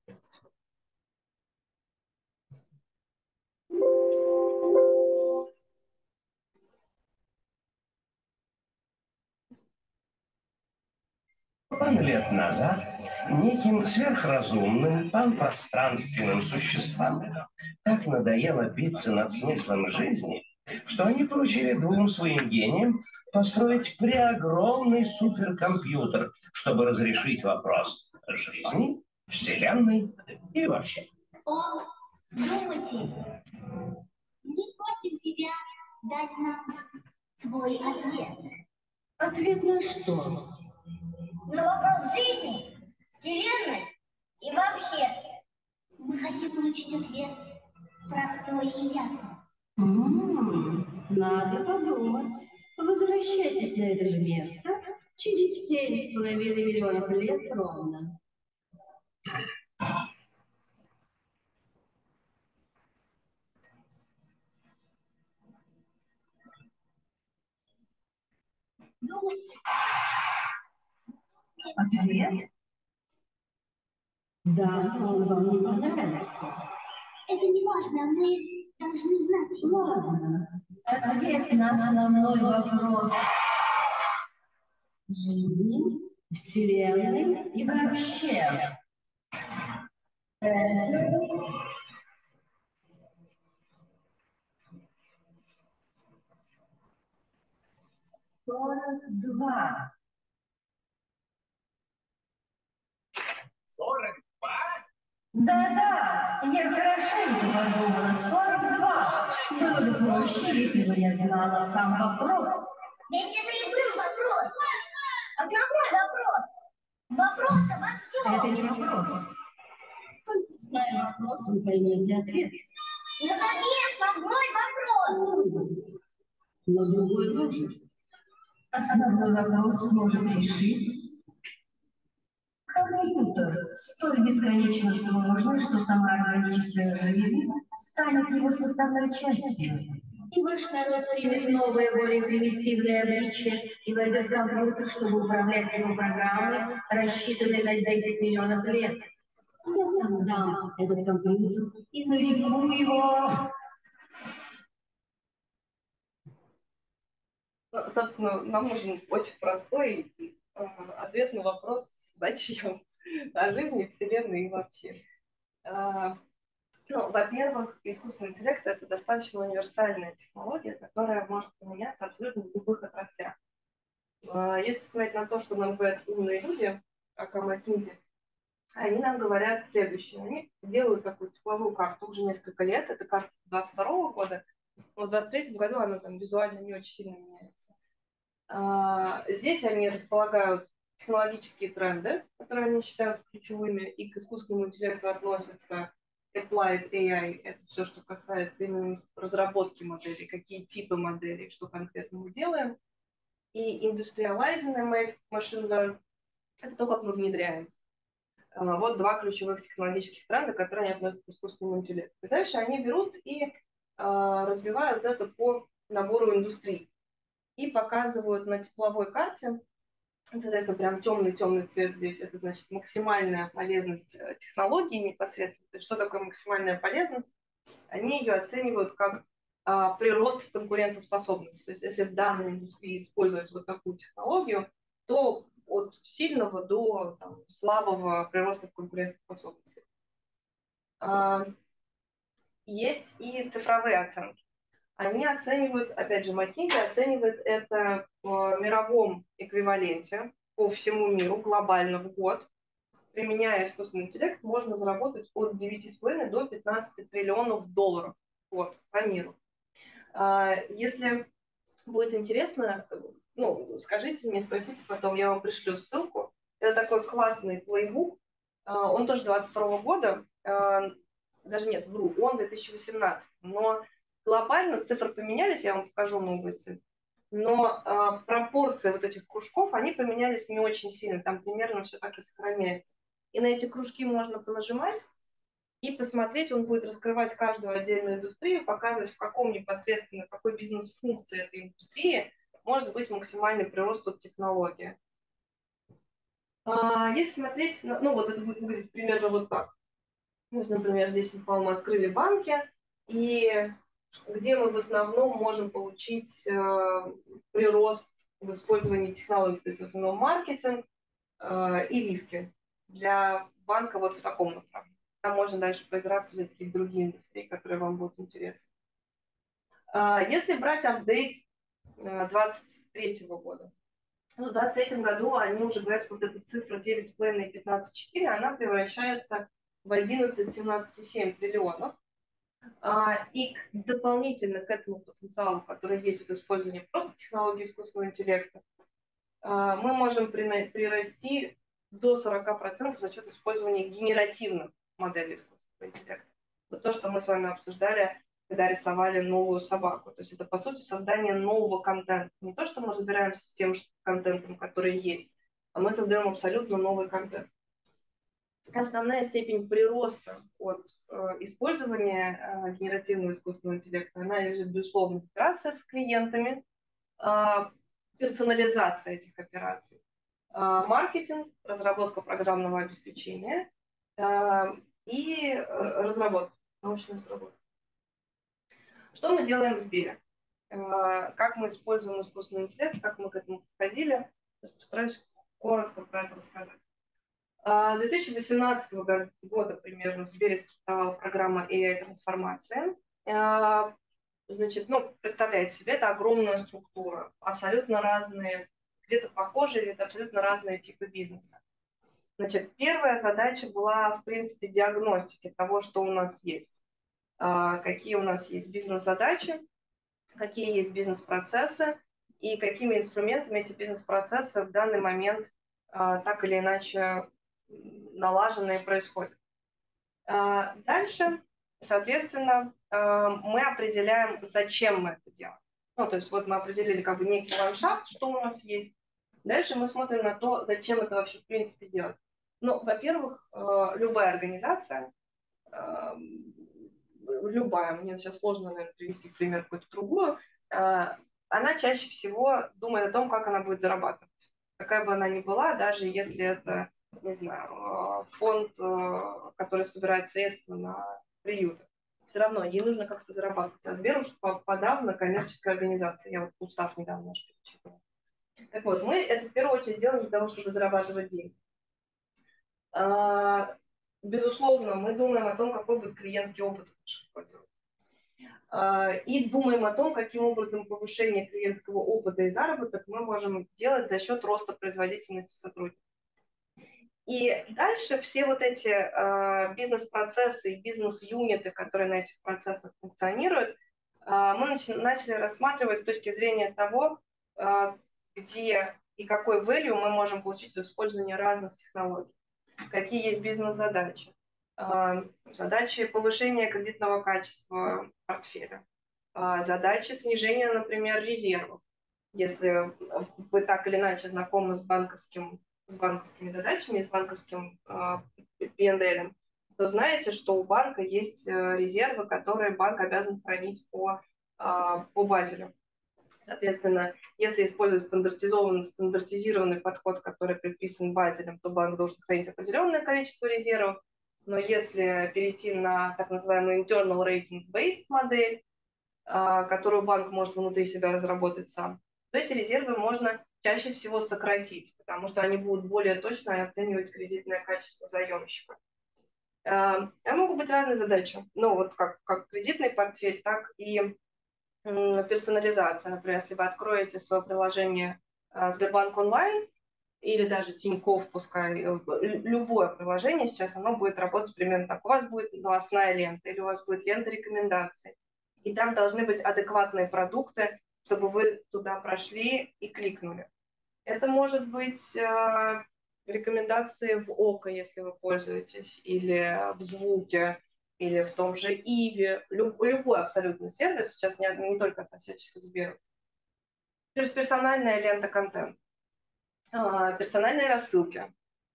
Миллион лет назад неким сверхразумным панпространственным существам так надоело биться над смыслом жизни, что они поручили двум своим гениям построить преогромный суперкомпьютер, чтобы разрешить вопрос жизни, Вселенной и вообще. О, думайте, мы просим тебя дать нам свой ответ. Ответ на что? На вопрос жизни, Вселенной и вообще. Мы хотим получить ответ простой и ясный. М-м, надо подумать. Возвращайтесь на это же место через семь с половиной миллионов лет ровно. Думайте. Ответ? Да, он вам не понравился. Это не важно, мы должны знать. Ладно. Ответ на основной вопрос жизни, Вселенной и вообще. Это... сорок два. сорок два? Да-да, я хорошенько подумала. сорок два. Было бы проще, если бы я знала сам вопрос. Ведь это и был вопрос. Основной вопрос. Вопрос обо всем. Это не вопрос. Только зная вопрос, вы поймете ответ. Назови основной вопрос. Но другой может. Основной вопрос может решить компьютер, столь бесконечно сложный, что сама органическая жизнь станет его составной частью. И ваш народ примет новое, более примитивное обличие и войдет в компьютер, чтобы управлять его программой, рассчитанной на десять миллионов лет. Я создам этот компьютер и нареку его... Собственно, нам нужен очень простой э, ответ на вопрос, зачем, о жизни, Вселенной и вообще. Э, ну, во-первых, искусственный интеллект – это достаточно универсальная технология, которая может применяться абсолютно в любых отраслях. Э, если посмотреть на то, что нам говорят умные люди, как о McKinsey, они нам говорят следующее. Они делают такую тепловую карту уже несколько лет. Это карта двадцать второго года. Но в двадцать третьем году она там визуально не очень сильно меняется. Здесь они располагают технологические тренды, которые они считают ключевыми, и к искусственному интеллекту относятся applied эй ай, это все, что касается именно разработки моделей, какие типы моделей, что конкретно мы делаем. И industrializing machine learning, это то, как мы внедряем. Вот два ключевых технологических тренда, которые они относят к искусственному интеллекту. И дальше они берут и разбивают это по набору индустрий. И показывают на тепловой карте, соответственно, прям темный-темный цвет здесь, это значит максимальная полезность технологии непосредственно. То есть что такое максимальная полезность? Они ее оценивают как а, прирост в конкурентоспособности. То есть если в данной индустрии использовать вот такую технологию, то от сильного до там, слабого прироста в конкурентоспособности. А, есть и цифровые оценки. Они оценивают, опять же, McKinsey оценивает это в мировом эквиваленте по всему миру, глобально в год. Применяя искусственный интеллект, можно заработать от девяти с половиной до пятнадцати триллионов долларов в год по миру. Если будет интересно, ну, скажите мне, спросите потом, я вам пришлю ссылку. Это такой классный плейбук. Он тоже двадцать второго года, даже нет, вру, он две тысячи восемнадцатого, но глобально цифры поменялись, я вам покажу новые цифры, но э, пропорции вот этих кружков, они поменялись не очень сильно, там примерно все так и сохраняется. И на эти кружки можно понажимать, и посмотреть, он будет раскрывать каждую отдельную индустрию, показывать, в каком непосредственно, в какой бизнес-функции этой индустрии может быть максимальный прирост от технологии. А если смотреть, ну вот это будет выглядеть примерно вот так. То есть, например, здесь мы открыли банки, и где мы в основном можем получить э, прирост в использовании технологий, то есть в основном маркетинг э, и риски для банка вот в таком направлении. Там можно дальше поиграться в такие другие индустрии, которые вам будут интересны. Э, если брать апдейт двадцать третьего года, ну, в двадцать третьем году они уже говорят, что вот эта цифра девять с половиной и пятнадцать целых четыре, она превращается в одиннадцать — семнадцать целых семь триллионов. А, и дополнительно к этому потенциалу, который есть в использовании просто технологий искусственного интеллекта, а, мы можем прирасти до сорока процентов за счет использования генеративных моделей искусственного интеллекта. Вот то, что мы с вами обсуждали, когда рисовали новую собаку. То есть это, по сути, создание нового контента. Не то, что мы разбираемся с тем контентом, который есть, а мы создаем абсолютно новый контент. Основная степень прироста от э, использования э, генеративного искусственного интеллекта, она лежит, безусловно, в операциях с клиентами, э, персонализация этих операций, э, маркетинг, разработка программного обеспечения э, и э, разработка, научная разработка. Что мы делаем в Сбере? Э, как мы используем искусственный интеллект, как мы к этому подходили? Постараюсь коротко про это рассказать. С две тысячи восемнадцатого года примерно в Сбере стартовала программа эй ай-трансформация. Значит, ну, представляете себе, это огромная структура, абсолютно разные, где-то похожие, это абсолютно разные типы бизнеса. Значит, первая задача была, в принципе, диагностики того, что у нас есть. Какие у нас есть бизнес-задачи, какие есть бизнес-процессы и какими инструментами эти бизнес-процессы в данный момент так или иначе налаженные происходят. Дальше, соответственно, мы определяем, зачем мы это делаем. Ну, то есть вот мы определили как бы некий ландшафт, что у нас есть. Дальше мы смотрим на то, зачем это вообще в принципе делать. Ну, во-первых, любая организация, любая, мне сейчас сложно, наверное, привести пример какую-то другую, она чаще всего думает о том, как она будет зарабатывать. Какая бы она ни была, даже если это, не знаю, фонд, который собирает средства на приюты. Все равно ей нужно как-то зарабатывать. А Сбер уж подавно коммерческая организация. Я вот устав недавно наш перечитывала. Так вот, мы это в первую очередь делаем для того, чтобы зарабатывать деньги. Безусловно, мы думаем о том, какой будет клиентский опыт наших пользователей. И думаем о том, каким образом повышение клиентского опыта и заработок мы можем делать за счет роста производительности сотрудников. И дальше все вот эти э, бизнес-процессы и бизнес-юниты, которые на этих процессах функционируют, э, мы нач начали рассматривать с точки зрения того, э, где и какой value мы можем получить в использовании разных технологий. Какие есть бизнес-задачи. Задачи повышения кредитного качества портфеля, задачи снижения, например, резервов. Если вы так или иначе знакомы с, банковским, с банковскими задачами, с банковским пи энд эл, то знаете, что у банка есть резервы, которые банк обязан хранить по, по Базелю. Соответственно, если использовать стандартизованный, стандартизированный подход, который предписан Базелем, то банк должен хранить определенное количество резервов. Но если перейти на так называемую internal ratings-based модель, которую банк может внутри себя разработать сам, то эти резервы можно чаще всего сократить, потому что они будут более точно оценивать кредитное качество заемщика. А могут быть разные задачи, ну вот как, как кредитный портфель, так и персонализация. Например, если вы откроете свое приложение Сбербанк онлайн или даже Тинькофф, пускай любое приложение сейчас, оно будет работать примерно так. У вас будет новостная лента или у вас будет лента рекомендаций. И там должны быть адекватные продукты, чтобы вы туда прошли и кликнули. Это может быть э, рекомендации в ОКО, если вы пользуетесь, или в Звуке, или в том же Иве, люб, любой абсолютно сервис, сейчас не, не только относящийся к Сберу. То есть персональная лента контента, персональные рассылки.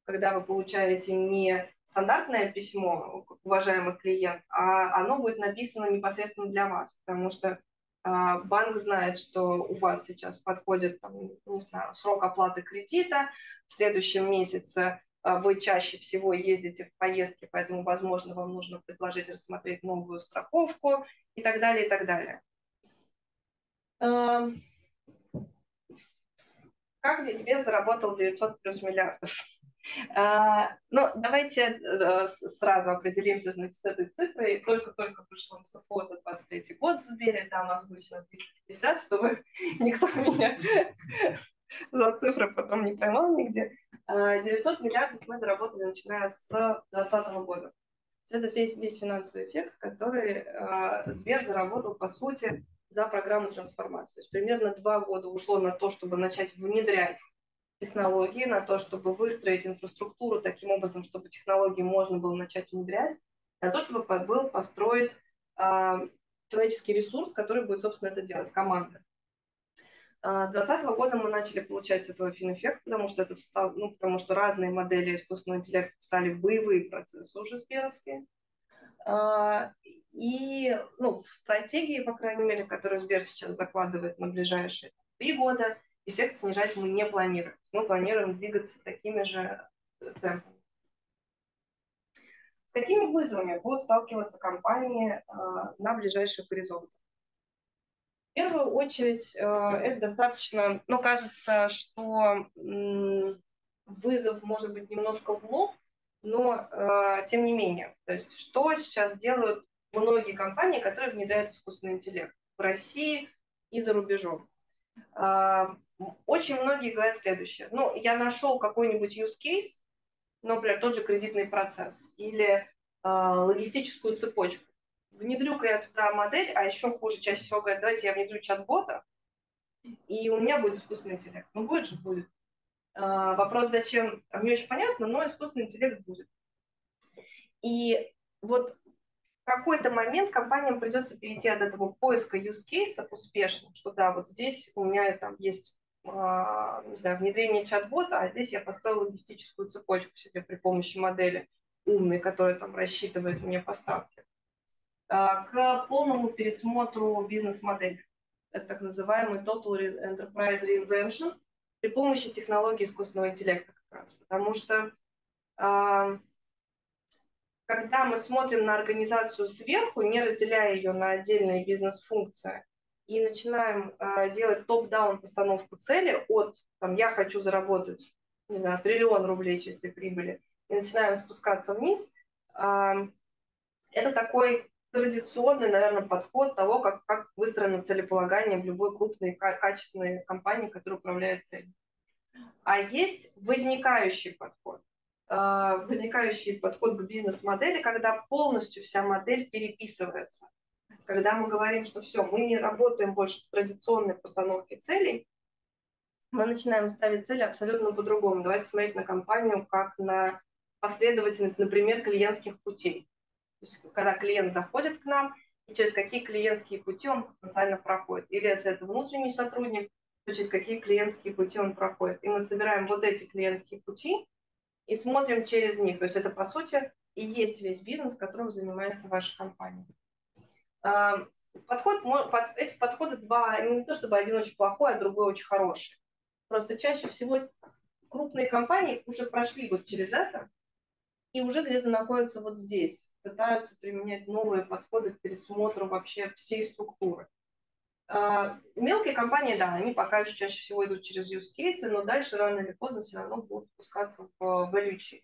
когда вы получаете не стандартное письмо, уважаемый клиент, а оно будет написано непосредственно для вас, потому что а, банк знает, что у вас сейчас подходит, там, не знаю, срок оплаты кредита, в следующем месяце а, вы чаще всего ездите в поездки, поэтому, возможно, вам нужно предложить рассмотреть новую страховку и так далее, и так далее. А, как Сбер заработал девятьсот плюс миллиардов? А, ну, давайте а, сразу определимся, значит, с этой цифрой. Только-только пришло эм эс эф о за двадцать третий год в Сбере, там озвучено триста пятьдесят, чтобы никто меня за цифры потом не поймал нигде. девятьсот миллиардов мы заработали, начиная с двадцатого года. Это весь, весь финансовый эффект, который а, Сбер заработал, по сути, за программу трансформации. То есть примерно два года ушло на то, чтобы начать внедрять технологии, на то, чтобы выстроить инфраструктуру таким образом, чтобы технологии можно было начать внедрять, на то, чтобы был построить э, человеческий ресурс, который будет, собственно, это делать, команда. Э, с двадцатого года мы начали получать этого фин-эффект, потому что это встал, ну, потому что разные модели искусственного интеллекта стали боевые процессы уже сберовские. Э, и ну, в стратегии, по крайней мере, которую Сбер сейчас закладывает на ближайшие три года, эффект снижать мы не планируем. Мы планируем двигаться такими же темпами. С какими вызовами будут сталкиваться компании э, на ближайших горизонтах? В первую очередь, э, это достаточно, ну, кажется, что э, вызов может быть немножко в лоб, но э, тем не менее. То есть, что сейчас делают многие компании, которые внедряют искусственный интеллект в России и за рубежом? Э, Очень многие говорят следующее. Ну, я нашел какой-нибудь use case, например, тот же кредитный процесс или э, логистическую цепочку. Внедрю-ка я туда модель, а еще хуже, чаще всего говорят, давайте я внедрю чат-бота, и у меня будет искусственный интеллект. Ну, будет же, будет. Э, вопрос, зачем, не очень понятно, но искусственный интеллект будет. И вот в какой-то момент компаниям придется перейти от этого поиска use cases успешно, что да, вот здесь у меня там есть не знаю, внедрение чат-бота, а здесь я построила логистическую цепочку себе при помощи модели умной, которая там рассчитывает мне поставки, к полному пересмотру бизнес-модели. Это так называемый Total Enterprise Reinvention при помощи технологии искусственного интеллекта как раз. Потому что когда мы смотрим на организацию сверху, не разделяя ее на отдельные бизнес-функции, и начинаем э, делать топ-даун постановку цели от, там, я хочу заработать, не знаю, триллион рублей чистой прибыли, и начинаем спускаться вниз, э, это такой традиционный, наверное, подход того, как, как выстроено целеполагание в любой крупной, качественной компании, которая управляет целью. А есть возникающий подход. Э, возникающий подход к бизнес-модели, когда полностью вся модель переписывается. Когда мы говорим, что все, мы не работаем больше в традиционной постановке целей, мы начинаем ставить цели абсолютно по-другому. Давайте смотреть на компанию как на последовательность, например, клиентских путей. То есть, когда клиент заходит к нам, и через какие клиентские пути он потенциально проходит. Или если это внутренний сотрудник, то через какие клиентские пути он проходит. И мы собираем вот эти клиентские пути и смотрим через них. То есть это, по сути, и есть весь бизнес, которым занимается ваша компания. Подход, эти подходы два, не то чтобы один очень плохой, а другой очень хороший. Просто чаще всего крупные компании уже прошли вот через это и уже где-то находятся вот здесь, пытаются применять новые подходы к пересмотру вообще всей структуры. Мелкие компании, да, они пока еще чаще всего идут через use cases, но дальше рано или поздно все равно будут спускаться в value chain.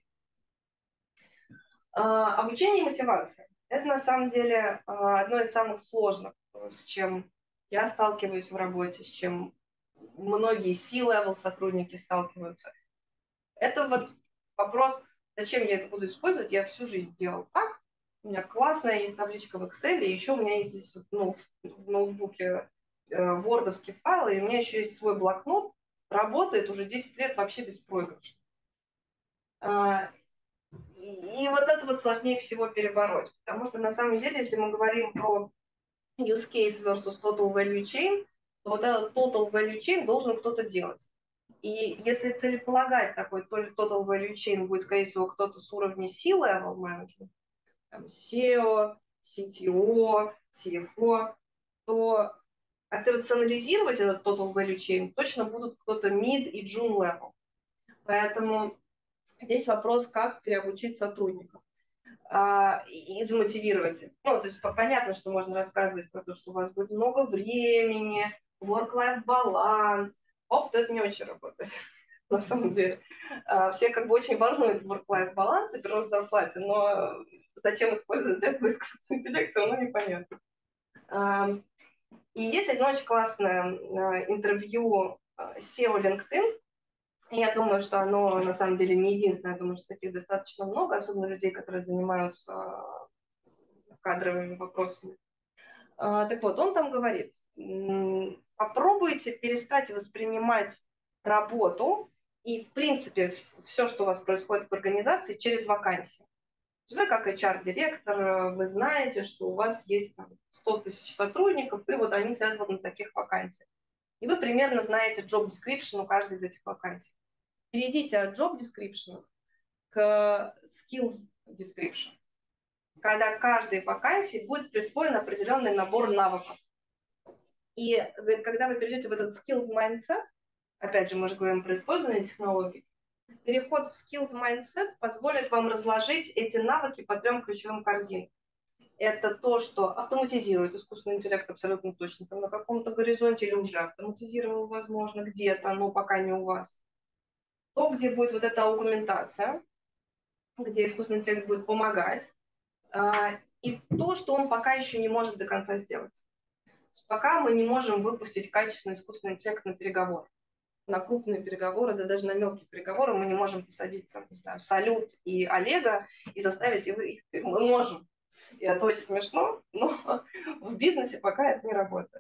Обучение и мотивация. Это на самом деле одно из самых сложных, с чем я сталкиваюсь в работе, с чем многие C-level сотрудники сталкиваются. Это вот вопрос, зачем я это буду использовать. Я всю жизнь делал так. У меня классная есть табличка в Excel, и еще у меня есть здесь ну, в ноутбуке вордовский файл, и у меня еще есть свой блокнот. Работает уже десять лет вообще беспроигрышно. И вот это вот сложнее всего перебороть, потому что на самом деле, если мы говорим про use case versus total value chain, то вот этот total value chain должен кто-то делать. И если целеполагать такой total value chain, будет, скорее всего, кто-то с уровня C-level management, там, сео, си ти о, си эф о, то операционализировать этот total value chain точно будут кто-то mid и june level. Поэтому здесь вопрос, как переобучить сотрудников а, и, и замотивировать их. Ну, то есть понятно, что можно рассказывать про то, что у вас будет много времени, work-life баланс. Опыт это не очень работает, на самом деле. А, все как бы очень волнуют work-life баланс и прирост зарплаты, но зачем использовать для этого искусственный интеллект, все равно непонятно. А, и есть одно очень классное а, интервью сео LinkedIn. Я думаю, что оно на самом деле не единственное. Я думаю, что таких достаточно много, особенно людей, которые занимаются кадровыми вопросами. Так вот, он там говорит, попробуйте перестать воспринимать работу и, в принципе, все, что у вас происходит в организации, через вакансии. Вы как эйч ар-директор, вы знаете, что у вас есть там, сто тысяч сотрудников, и вот они сидят вот на таких вакансиях. И вы примерно знаете job description у каждой из этих вакансий. Перейдите от job description к skills description, когда каждой вакансии будет присвоен определенный набор навыков. И вы, когда вы перейдете в этот skills mindset, опять же, мы же говорим про использование технологий, переход в skills mindset позволит вам разложить эти навыки по трем ключевым корзинам. Это то, что автоматизирует искусственный интеллект абсолютно точно, там на каком-то горизонте или уже автоматизировал, возможно, где-то, но пока не у вас. То, где будет вот эта аугментация, где искусственный интеллект будет помогать, и то, что он пока еще не может до конца сделать. Пока мы не можем выпустить качественный искусственный интеллект на переговоры. На крупные переговоры, да даже на мелкие переговоры мы не можем посадиться, не знаю, Салют и Олега и заставить их. Мы можем. И это очень смешно, но в бизнесе пока это не работает.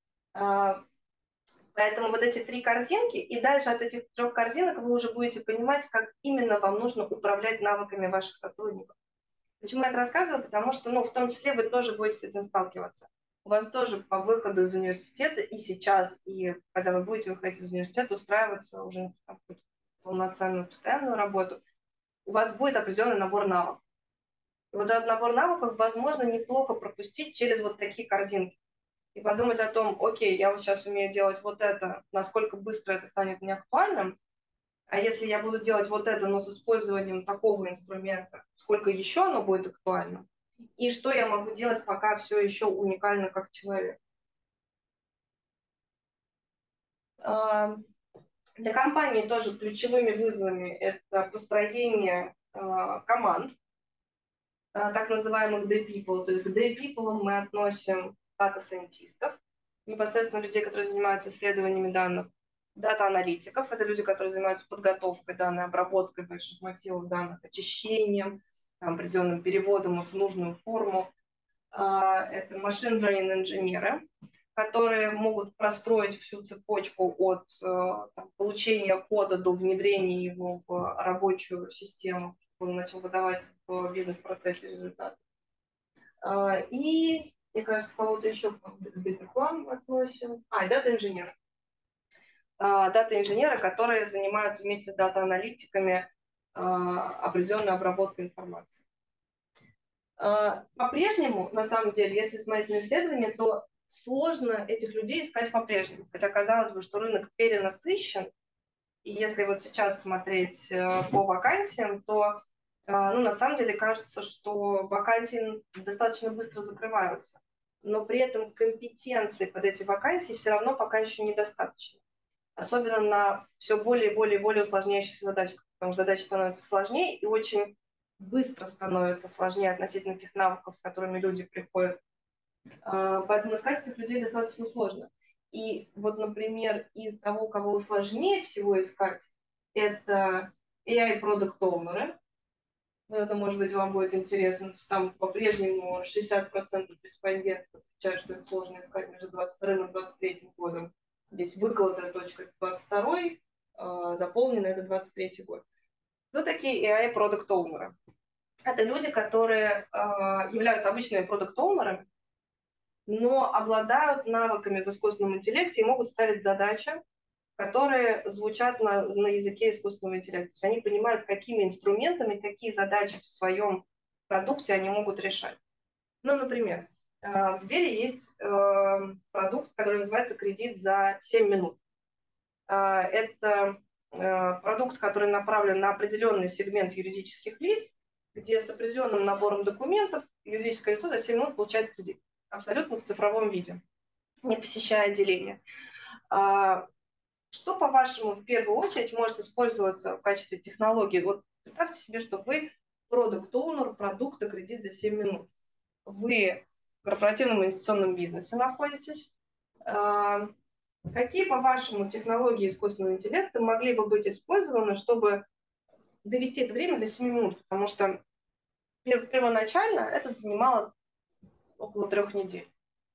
Поэтому вот эти три корзинки, и дальше от этих трех корзинок вы уже будете понимать, как именно вам нужно управлять навыками ваших сотрудников. Почему я это рассказываю? Потому что, ну, в том числе вы тоже будете с этим сталкиваться. У вас тоже по выходу из университета и сейчас, и когда вы будете выходить из университета, устраиваться уже на какую-то полноценную, постоянную работу, у вас будет определенный набор навыков. И вот этот набор навыков, возможно, неплохо пропустить через вот такие корзинки. И подумать о том, окей, я вот сейчас умею делать вот это, насколько быстро это станет неактуальным, а если я буду делать вот это, но с использованием такого инструмента, сколько еще оно будет актуальным, и что я могу делать, пока все еще уникально как человек. Для компании тоже ключевыми вызовами это построение команд, так называемых ди people. То есть к ди people мы относим дата-сайентистов, непосредственно людей, которые занимаются исследованиями данных, дата-аналитиков, это люди, которые занимаются подготовкой данной, обработкой больших массивов данных, очищением, там, определенным переводом их в нужную форму. Это machine learning инженеры, которые могут простроить всю цепочку от там, получения кода до внедрения его в рабочую систему, чтобы он начал выдавать в бизнес-процессе результаты. И, мне кажется, кого-то еще к битреклам относим. А, и дата-инженеры. Дата-инженеры, которые занимаются вместе с дата-аналитиками определенной обработкой информации. По-прежнему, на самом деле, если смотреть на исследования, то сложно этих людей искать по-прежнему. Хотя казалось бы, что рынок перенасыщен, и если вот сейчас смотреть по вакансиям, то ну, на самом деле кажется, что вакансии достаточно быстро закрываются. Но при этом компетенции под эти вакансии все равно пока еще недостаточно. Особенно на все более и более и более усложняющихся задачах, потому что задачи становятся сложнее и очень быстро становится сложнее относительно тех навыков, с которыми люди приходят. Поэтому искать этих людей достаточно сложно. И вот, например, из того, кого сложнее всего искать, это эй ай-продукт-оунеры. Это, может быть, вам будет интересно. Там по-прежнему шестьдесят процентов респондентов отвечают, что их сложно искать между двадцать вторым и двадцать третьим годом. Здесь выкладная точка двадцать второй, заполнена это двадцать третий год. Кто такие эй ай-продукт-оунеры? Это люди, которые являются обычными продукт-оунерами, но обладают навыками в искусственном интеллекте и могут ставить задачи, которые звучат на, на языке искусственного интеллекта. То есть они понимают, какими инструментами, какие задачи в своем продукте они могут решать. Ну, например, в Сбере есть продукт, который называется «Кредит за семь минут». Это продукт, который направлен на определенный сегмент юридических лиц, где с определенным набором документов юридическое лицо за семь минут получает кредит. Абсолютно в цифровом виде, не посещая отделение. Что, по-вашему, в первую очередь может использоваться в качестве технологии? Вот представьте себе, что вы продукт-оунер продукта «Кредит за семь минут». Вы в корпоративном инвестиционном бизнесе находитесь. Какие, по-вашему, технологии искусственного интеллекта могли бы быть использованы, чтобы довести это время до семи минут? Потому что первоначально это занимало около трех недель.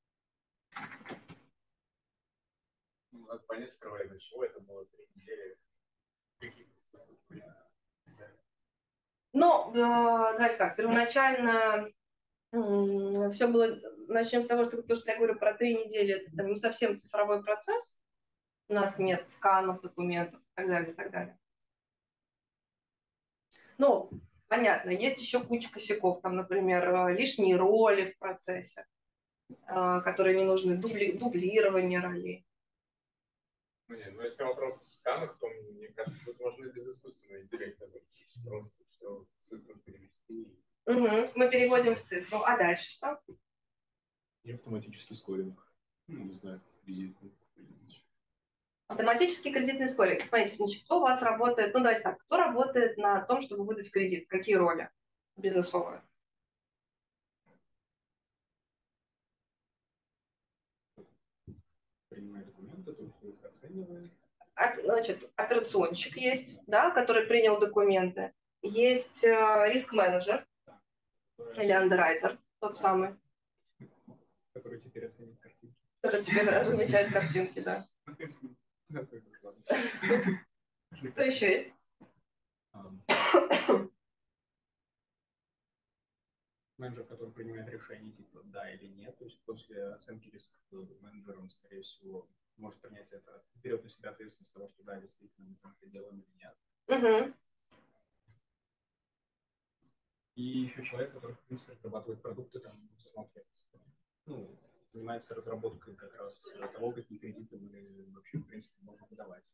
Надо понять сперва, из-за чего это было три недели. Ну, э, давайте так, первоначально э, все было, начнем с того, что то, что я говорю про три недели, это там, не совсем цифровой процесс, у нас нет сканов, документов и так далее, и так далее. Ну, понятно, есть еще куча косяков, там, например, лишние роли в процессе, э, которые не нужны, дубли, дублирование ролей. Ну, нет, ну, если вопрос в сканах, то, мне кажется, тут можно и без искусственного интеллекта обойтись. Просто все в цифру перевести. Угу. Мы переводим в цифру. А дальше что? И автоматический скоринг. Ну, не знаю, визитный. Автоматический кредитный скоринг. Смотрите, значит, кто у вас работает, ну давайте так, кто работает на том, чтобы выдать кредит? Какие роли бизнесовые? Принимает документы, то есть их оценивает. Значит, операционщик есть, да, который принял документы. Есть э, риск-менеджер или андеррайтер, тот самый. Который теперь оценит картинки. Который теперь размечает картинки, да. Кто еще есть? Менеджер, который принимает решение, типа, да или нет. То есть после оценки риска менеджером, скорее всего, может принять это, берет на себя ответственность того, что да, действительно мы это делаем или нет. Угу. И еще человек, который, в принципе, разрабатывает продукты, там, смотрит, ну, занимается разработкой как раз того, какие кредиты мы вообще, в принципе, можем выдавать.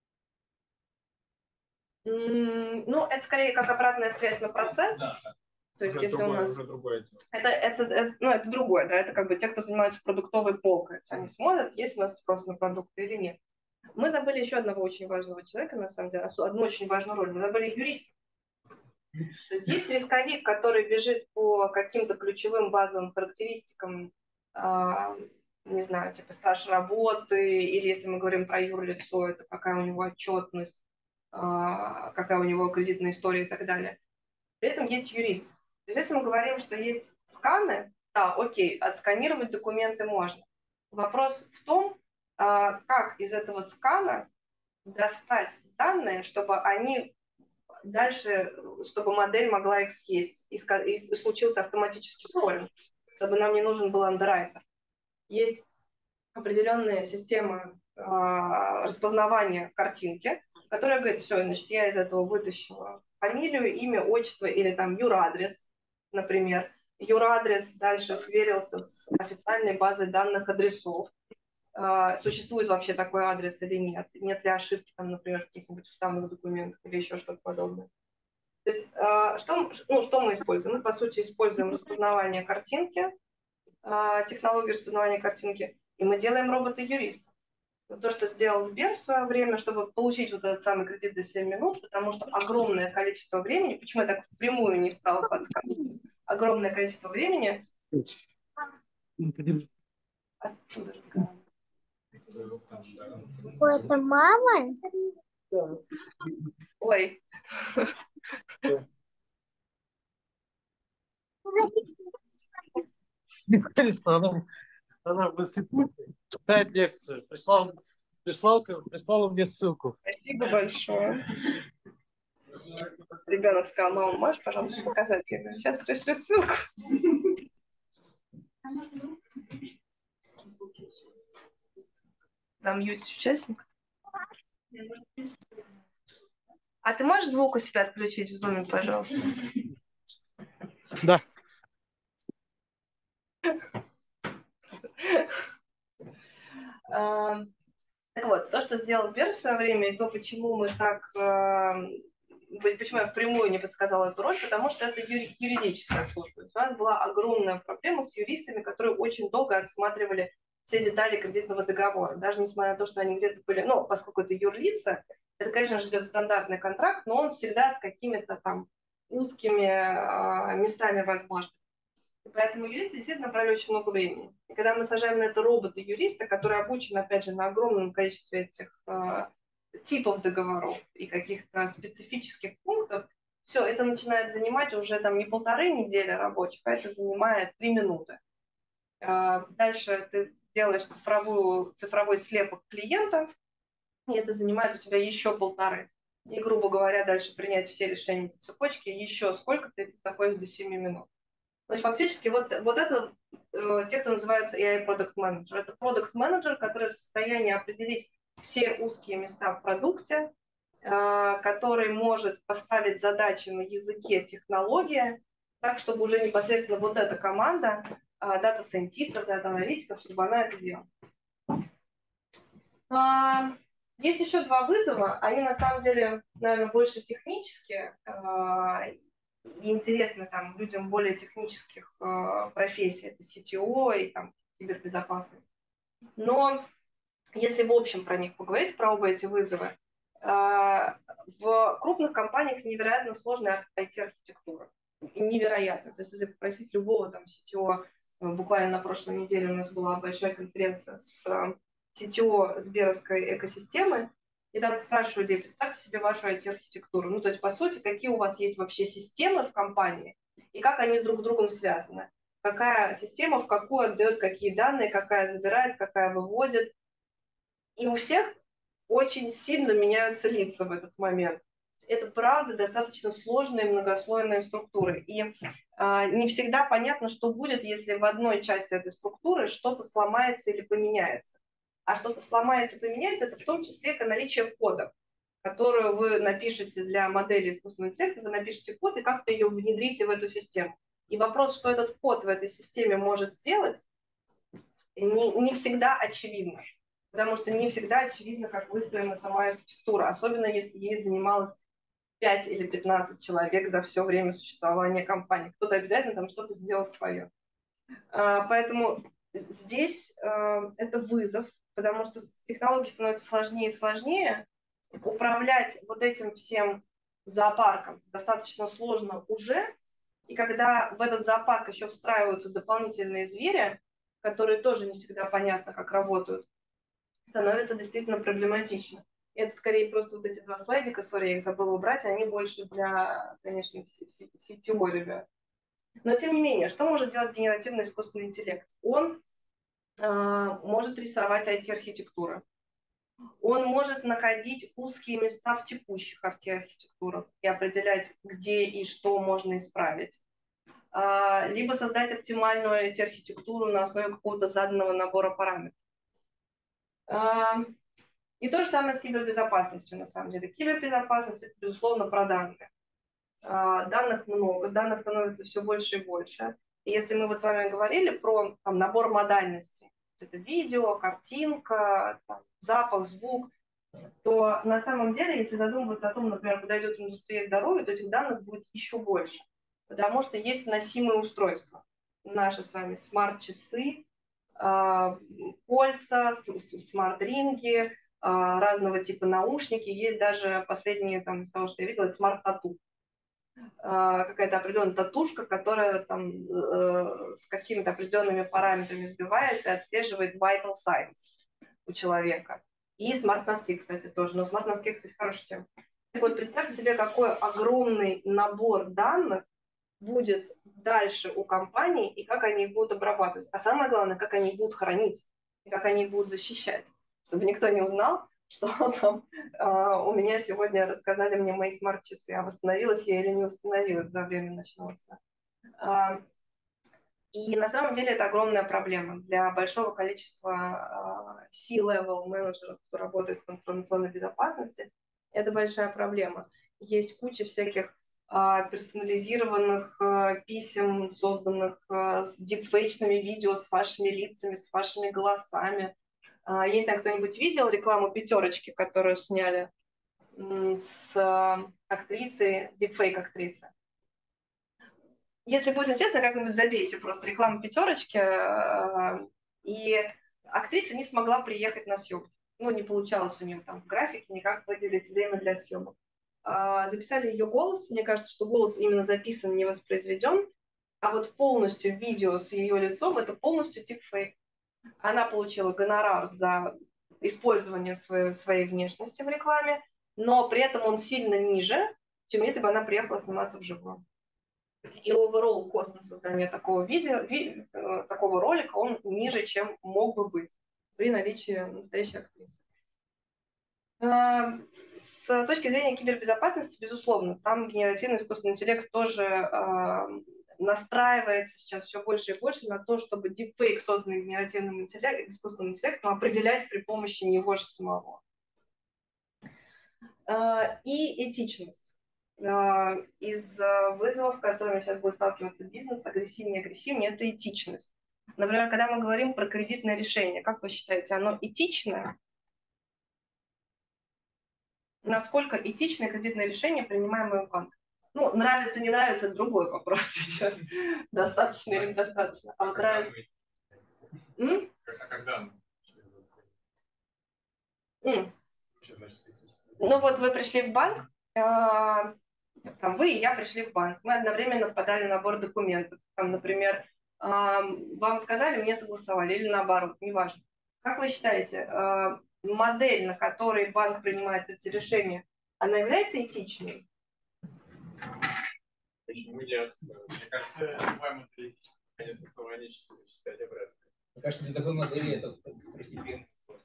Ну, это скорее как обратная связь на процесс. Да. То есть, уже если другое, у нас... уже другое дело. Это, это, это, ну, это другое, да, это как бы те, кто занимается продуктовой полкой. Они смотрят, есть у нас спрос на продукты или нет. Мы забыли еще одного очень важного человека, на самом деле, одну очень важную роль. Мы забыли юриста. То есть есть рисковик, который бежит по каким-то ключевым базовым характеристикам, а, не знаю, типа стаж работы, или если мы говорим про юрлицо, это какая у него отчетность, а, какая у него кредитная история и так далее. При этом есть юрист. То есть если мы говорим, что есть сканы, да, окей, отсканировать документы можно. Вопрос в том, как из этого скана достать данные, чтобы они дальше, чтобы модель могла их съесть, и, и случился автоматический скоринг, чтобы нам не нужен был андеррайтер. Есть определенная система распознавания картинки, которая говорит, все, значит, я из этого вытащила фамилию, имя, отчество или там юрадрес, например. Юрадрес дальше сверился с официальной базой данных адресов. А, существует вообще такой адрес или нет? Нет ли ошибки, там, например, в каких-нибудь уставных документах или еще что-то подобное? То есть, а, что, ну, что мы используем? Мы, по сути, используем распознавание картинки, а, технологию распознавания картинки, и мы делаем робота-юриста. То, что сделал Сбер в свое время, чтобы получить вот этот самый кредит за семь минут, потому что огромное количество времени, почему я так впрямую не стала подсказывать, огромное количество времени... Оттуда разговариваю. Это мама? Ой. Конечно, она, она в институте читает лекцию. Прислал, прислал, прислала мне ссылку. Спасибо большое. Ребенок сказал, мама, можешь, пожалуйста, показать? Я говорю, сейчас пришлю ссылку. Замьютить участника. А ты можешь звук у себя отключить в Zoom, пожалуйста? Да. Так вот, то, что сделал Сбер в свое время, и то, почему мы так, почему я впрямую не подсказала эту роль, потому что это юридическая служба. У нас была огромная проблема с юристами, которые очень долго отсматривали все детали кредитного договора. Даже несмотря на то, что они где-то были, ну, поскольку это юрлица, это, конечно же, идет стандартный контракт, но он всегда с какими-то там узкими э, местами возможно. И поэтому юристы действительно брали очень много времени. И когда мы сажаем на это робота-юриста, который обучен, опять же, на огромном количестве этих э, типов договоров и каких-то специфических пунктов, все, это начинает занимать уже там не полторы недели рабочих, а это занимает три минуты. Э, дальше ты делаешь цифровую, цифровой слепок клиента, и это занимает у тебя еще полторы. И, грубо говоря, дальше принять все решения по цепочке, еще сколько-то, это доходит до семи минут. То есть фактически вот, вот это э, те, кто называется эй ай Product Manager. Это Product Manager, который в состоянии определить все узкие места в продукте, э, который может поставить задачи на языке технологии, так, чтобы уже непосредственно вот эта команда э, дата-сайентистов, дата-аналитиков, чтобы она это делала. А, есть еще два вызова. Они на самом деле, наверное, больше технические. Э, И интересно там людям более технических э, профессий, это си ти о и там кибербезопасность. Но если в общем про них поговорить, про оба эти вызовы, э, в крупных компаниях невероятно сложная ай ти-архитектура. Невероятно. То есть если попросить любого там си ти о, буквально на прошлой неделе у нас была большая конференция с си ти о Сберовской экосистемы, и там спрашиваю людей, представьте себе вашу ай ти-архитектуру. Ну, то есть, по сути, какие у вас есть вообще системы в компании, и как они с друг с другом связаны. Какая система в какую отдает какие данные, какая забирает, какая выводит. И у всех очень сильно меняются лица в этот момент. Это, правда, достаточно сложные многослойные структуры. И э, не всегда понятно, что будет, если в одной части этой структуры что-то сломается или поменяется. А что-то сломается, поменяется, это в том числе к наличию кода, которую вы напишете для модели искусственного интеллекта, вы напишете код и как-то ее внедрите в эту систему. И вопрос, что этот код в этой системе может сделать, не, не всегда очевидно. Потому что не всегда очевидно, как выстроена сама архитектура, особенно если ей занималось пять или пятнадцать человек за все время существования компании. Кто-то обязательно там что-то сделал свое. Поэтому здесь это вызов, потому что технологии становятся сложнее и сложнее. Управлять вот этим всем зоопарком достаточно сложно уже. И когда в этот зоопарк еще встраиваются дополнительные звери, которые тоже не всегда понятно, как работают, становится действительно проблематично. Это скорее просто вот эти два слайдика, сори, я их забыла убрать, они больше для, конечно, си ти о ребят. Но тем не менее, что может делать генеративный искусственный интеллект? Он э, может рисовать ай ти-архитектуры. Он может находить узкие места в текущих ай ти-архитектурах и определять, где и что можно исправить. Э, либо создать оптимальную ай ти-архитектуру на основе какого-то заданного набора параметров. Э, и то же самое с кибербезопасностью, на самом деле. Кибербезопасность – это, безусловно, про данные. Данных много, данных становится все больше и больше. И если мы вот с вами говорили про там, набор модальностей, это видео, картинка, там, запах, звук, то на самом деле, если задумываться о том, например, куда идет индустрия здоровья, то этих данных будет еще больше. Потому что есть носимые устройства. Наши с вами смарт-часы, кольца, смарт-ринги, разного типа наушники. Есть даже последние, там, из того, что я видела, смарт-тату. Какая-то определенная татушка, которая там э, с какими-то определенными параметрами сбивается и отслеживает vital signs у человека. И смарт-носки, кстати, тоже. Но смарт-носки, кстати, хорошая тема. Так вот, представьте себе, какой огромный набор данных будет дальше у компаний и как они их будут обрабатывать. А самое главное, как они их будут хранить и как они их будут защищать. Чтобы никто не узнал, что там uh, у меня сегодня рассказали мне мои смарт-часы, а восстановилась я или не восстановилась за время ночного сна. Uh, и на самом деле это огромная проблема для большого количества uh, си-левел менеджеров, кто работает в информационной безопасности. Это большая проблема. есть куча всяких а, персонализированных а, писем, созданных а, с дипфейчными видео, с вашими лицами, с вашими голосами. А, если кто-нибудь видел рекламу пятерочки, которую сняли м, с а, актрисой, дипфейк-актрисы? Если будет интересно, как-нибудь забейте просто рекламу пятерочки, а, и актриса не смогла приехать на съемку. Ну, не получалось у нее там в графике никак выделить время для съемок. А, записали ее голос. Мне кажется, что голос именно записан, не воспроизведен. А вот полностью видео с ее лицом — это полностью дипфейк. Она получила гонорар за использование своей, своей внешности в рекламе, но при этом он сильно ниже, чем если бы она приехала сниматься вживую. И overall кост на создание такого видео, ви, э, такого ролика, он ниже, чем мог бы быть при наличии настоящей актрисы. Э, с точки зрения кибербезопасности, безусловно, там генеративный искусственный интеллект тоже э, настраивается сейчас все больше и больше на то, чтобы дипфейк, созданный генеративным интеллект, искусственным интеллектом, определять при помощи него же самого. Э, и этичность. Из вызовов, с которыми сейчас будет сталкиваться бизнес, агрессивнее, агрессивнее, это этичность. Например, когда мы говорим про кредитное решение, как вы считаете, оно этичное? Насколько этичное кредитное решение, принимаемое в банк? Ну, нравится, не нравится, другой вопрос сейчас. Достаточно или недостаточно. А вот нравится... А когда? Ну вот вы пришли в банк, там, вы и я пришли в банк, мы одновременно подали набор документов. Там, например, вам отказали, мне согласовали, или наоборот, неважно. Как вы считаете, модель, на которой банк принимает эти решения, она является этичной? Почему нет? Мне кажется, любая модель этичная, конечно, основанически считать обратно. Мне кажется, для такой модели это второстепенный вопрос.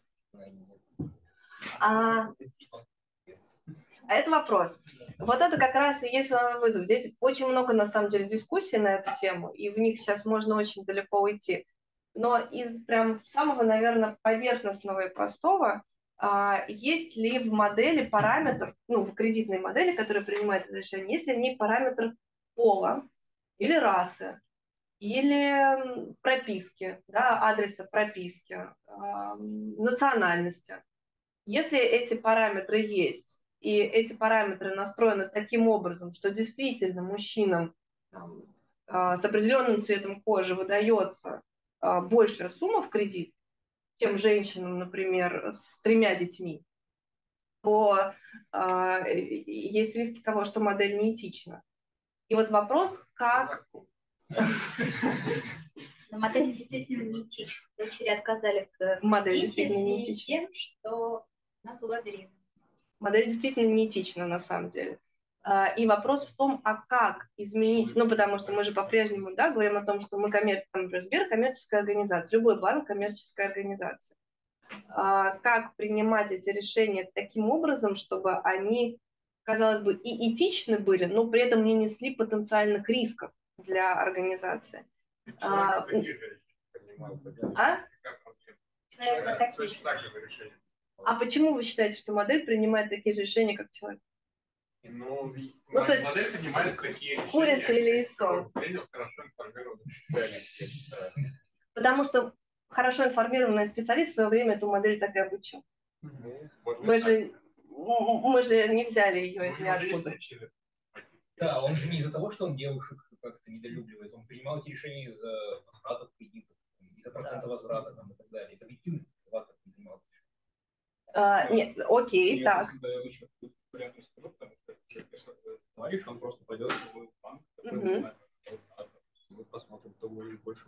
А... А это вопрос. Вот это как раз и есть вызов. Здесь очень много, на самом деле, дискуссий на эту тему, и в них сейчас можно очень далеко уйти. Но из прям самого, наверное, поверхностного и простого, а, есть ли в модели параметр, ну, в кредитной модели, которая принимает это решение, есть ли в ней параметр пола или расы, или прописки, да, адреса прописки, а, национальности. Если эти параметры есть, и эти параметры настроены таким образом, что действительно мужчинам там, с определенным цветом кожи выдается большая сумма в кредит, чем женщинам, например, с тремя детьми, то есть риски того, что модель неэтична. И вот вопрос, как... Модель действительно неэтична. Дочери отказали в модель действительно неэтична. с тем, что она была беременна. Модель действительно неэтична на самом деле. И вопрос в том, а как изменить, ну, потому что мы же по-прежнему, да, говорим о том, что мы коммерческая, например, Сбер, коммерческая организация, любой банк коммерческая организация. Как принимать эти решения таким образом, чтобы они, казалось бы, и этичны были, но при этом не несли потенциальных рисков для организации. А, а? А почему вы считаете, что модель принимает такие же решения, как человек? Ну, ну то есть модель принимает такие решения. Курица или яйцо? Потому что хорошо информированный специалист в свое время эту модель так и обучил. Мы же, мы же не взяли ее из ниоткуда. Да, он же не из-за того, что он девушек как-то недолюбливает, он принимал эти решения из-за возвратов кредитов, из-за процента возврата там, и так далее, из объективных факторов не принимал. А, нет, окей, я так. Говоришь, он просто пойдет в банк, посмотрим, кто будет больше.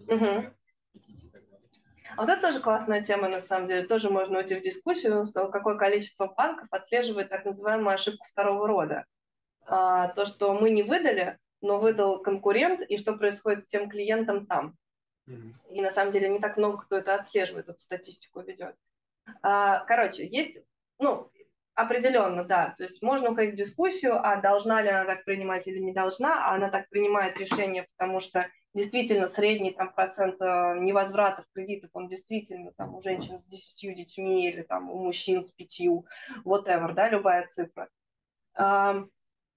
А вот это тоже классная тема, на самом деле. Тоже можно уйти в дискуссию, какое количество банков отслеживает так называемую ошибку второго рода. А, то, что мы не выдали, но выдал конкурент, и что происходит с тем клиентом там. Mm-hmm. И на самом деле не так много кто это отслеживает, эту статистику ведет. А, короче, есть, ну, определенно, да, то есть можно уходить в дискуссию, а должна ли она так принимать или не должна, а она так принимает решение, потому что действительно средний там процент невозвратов кредитов, он действительно там у женщин с десятью детьми или там у мужчин с пятью, whatever, да, любая цифра. А,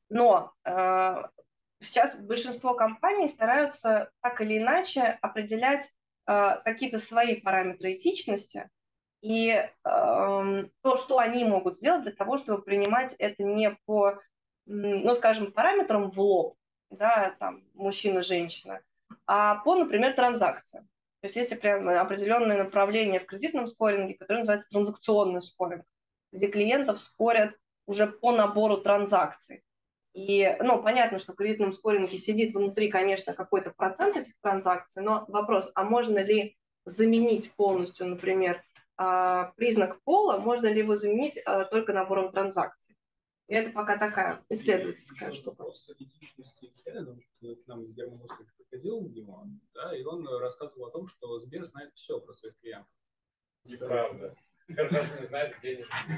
Но э, сейчас большинство компаний стараются так или иначе определять э, какие-то свои параметры этичности и э, то, что они могут сделать для того, чтобы принимать это не по, ну, скажем, параметрам в лоб, да, там, мужчина-женщина, а по, например, транзакциям. То есть есть прям определенное направление в кредитном скоринге, которое называется транзакционный скоринг, где клиентов скорят уже по набору транзакций. И, ну, понятно, что в кредитном скоринге сидит внутри, конечно, какой-то процент этих транзакций, но вопрос, а можно ли заменить полностью, например, признак пола, можно ли его заменить только набором транзакций? И это пока такая исследовательская штука. Вопрос этичности исследований. К нам Герман Оскарович приходил, Димон, да, и он рассказывал о том, что Сбер знает все про своих клиентов. Неправда. Сбер даже не знает, где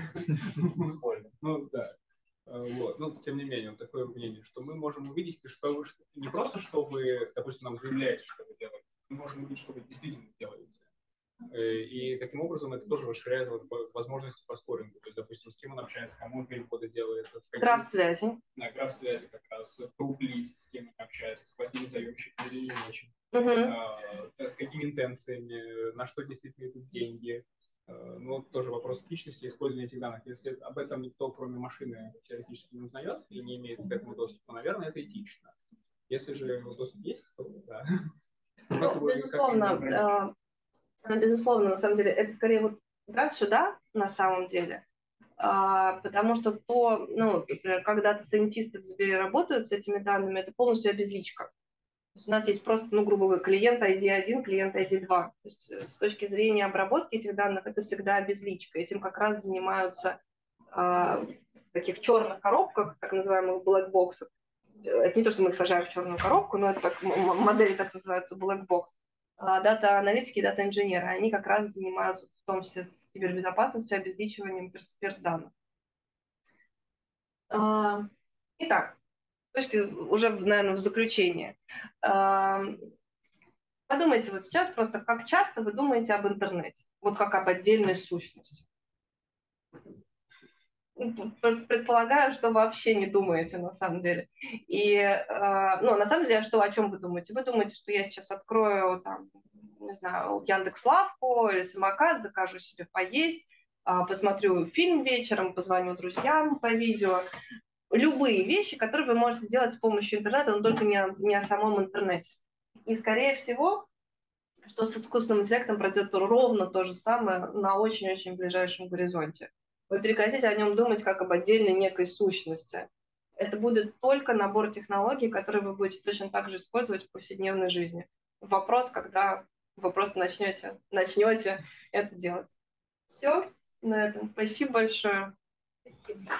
они используют. Ну да. Вот. Ну, тем не менее, такое мнение, что мы можем увидеть, что вы не просто, что вы, допустим, нам заявляете, что вы делаете, мы можем увидеть, что вы действительно делаете. И таким образом это тоже расширяет возможности по скорингу. То есть, допустим, с кем он общается, кому он переходы делает. Граф связи. Да, граф связи как раз. Круг-лист, с кем он общается, с какими заемщиками или не очень. Угу. А, с какими интенциями, на что действительно идут деньги. Ну, тоже вопрос этичности использования этих данных. Если об этом никто, кроме машины, теоретически не узнает и не имеет к этому доступа, наверное, это этично. Если же доступ есть, то да. Ну, безусловно, безусловно, на самом деле, это скорее вот да, сюда, на самом деле, а, потому что то, ну, например, когда дата-сайентисты в Сбере работают с этими данными, это полностью обезличка. То есть у нас есть просто, ну, грубо говоря, клиент ай ди один, клиент ай ди два. То есть с точки зрения обработки этих данных это всегда обезличка. Этим как раз занимаются а, в таких черных коробках, так называемых black-боксах. Это не то, что мы их сажаем в черную коробку, но это так, модели так называются black box. Дата-аналитики, дата-инженеры, они как раз занимаются в том числе с кибербезопасностью, обезличиванием перс-данных. Итак, точки уже, наверное, в заключение. Подумайте вот сейчас просто, как часто вы думаете об интернете, вот как об отдельной сущности. Предполагаю, что вообще не думаете на самом деле. И, ну, на самом деле, что, о чем вы думаете? Вы думаете, что я сейчас открою, там, не знаю, Яндекс.Лавку или самокат, закажу себе поесть, посмотрю фильм вечером, позвоню друзьям по видео. Любые вещи, которые вы можете делать с помощью интернета, но только не о, не о самом интернете. И, скорее всего, что с искусственным интеллектом пройдет ровно то же самое на очень-очень ближайшем горизонте. Вы прекратите о нем думать как об отдельной некой сущности. Это будет только набор технологий, которые вы будете точно так же использовать в повседневной жизни. Вопрос, когда вы просто начнете, начнете это делать. Все на этом. Спасибо большое. Спасибо.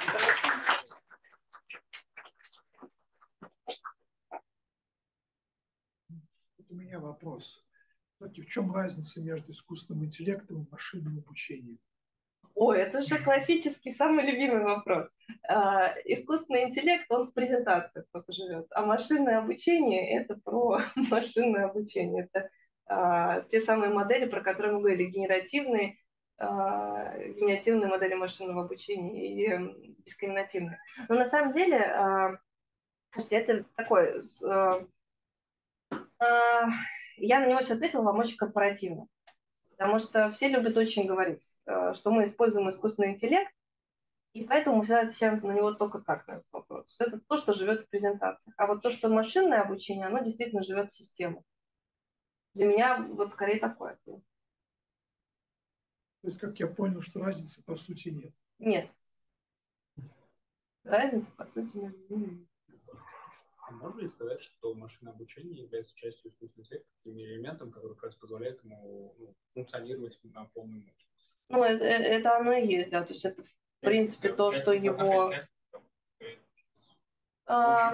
У меня вопрос. В чем разница между искусственным интеллектом и машинным обучением? Ой, это же классический, самый любимый вопрос. А, искусственный интеллект, он в презентациях только живет, а машинное обучение – это про машинное обучение. Это а, те самые модели, про которые мы говорили, генеративные, а, генеративные модели машинного обучения и а, дискриминативные. Но на самом деле, а, это такой… А, а, я на него сейчас ответила вам очень корпоративно. Потому что все любят очень говорить, что мы используем искусственный интеллект, и поэтому мы всегда отвечаем на него только так, на этот вопрос. Что это то, что живет в презентациях. А вот то, что машинное обучение, оно действительно живет в системах. Для меня вот скорее такое. То есть, как я понял, что разницы по сути нет? Нет. Разницы по сути нет. А можно ли сказать, что машинное обучение является частью искусственного интеллекта, таким элементом, который как раз позволяет ему, ну, функционировать на полную мощность? Ну, это, это оно и есть, да. То есть это, в принципе, то, что его… А,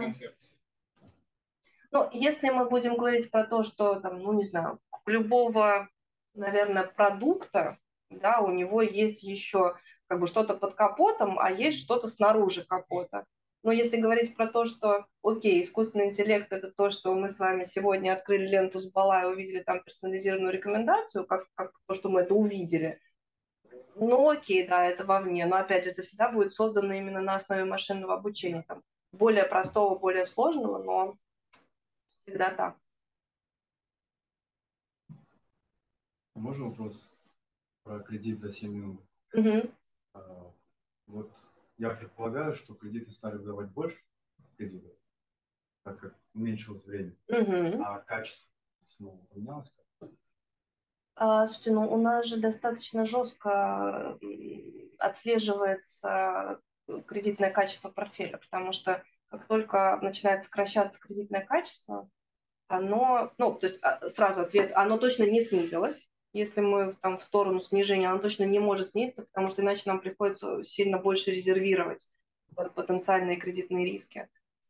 ну, если мы будем говорить про то, что, там, ну, не знаю, у любого, наверное, продукта, да, у него есть еще как бы что-то под капотом, а есть что-то снаружи капота. Но если говорить про то, что, окей, искусственный интеллект – это то, что мы с вами сегодня открыли ленту с Бала и увидели там персонализированную рекомендацию, как, как то, что мы это увидели, ну окей, да, это вовне. Но опять же, это всегда будет создано именно на основе машинного обучения. Там более простого, более сложного, но всегда так. Можно вопрос про кредит за семь минут? Угу. А, вот я предполагаю, что кредиты стали выдавать больше кредитов, так как уменьшилось время, Угу. а качество снова поменялось. А, слушайте, ну у нас же достаточно жестко отслеживается кредитное качество портфеля, потому что как только начинает сокращаться кредитное качество, оно, ну, то есть сразу ответ, оно точно не снизилось. Если мы там в сторону снижения, оно точно не может снизиться, потому что иначе нам приходится сильно больше резервировать потенциальные кредитные риски.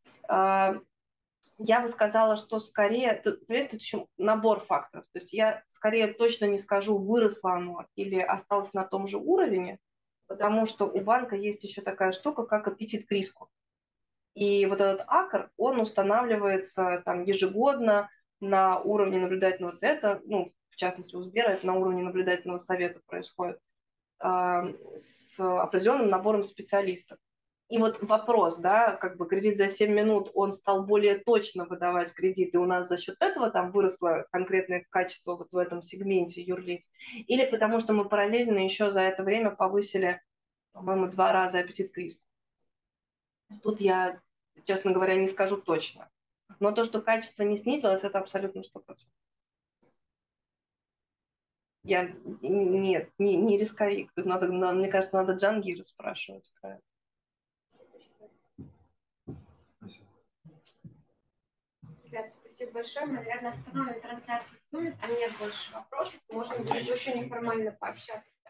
Я бы сказала, что скорее, тут, тут еще набор факторов. То есть я скорее точно не скажу, выросло оно или осталось на том же уровне, потому что у банка есть еще такая штука, как аппетит к риску. И вот этот АКР, он устанавливается там ежегодно на уровне наблюдательного совета, ну, в частности, у Сбера это на уровне наблюдательного совета происходит, э, с определенным набором специалистов. И вот вопрос, да, как бы кредит за семь минут, он стал более точно выдавать кредиты, у нас за счет этого там выросло конкретное качество вот в этом сегменте юрлиц, или потому что мы параллельно еще за это время повысили, по-моему, два раза аппетит к риску. Тут я, честно говоря, не скажу точно. Но то, что качество не снизилось, это абсолютно сто процентов. Я, нет, не, не рисковик. Надо, мне кажется, надо Джангира спрашивать. Ребята, спасибо большое. Мы, наверное, остановим трансляцию. Там нет больше вопросов. Можно будет еще неформально пообщаться.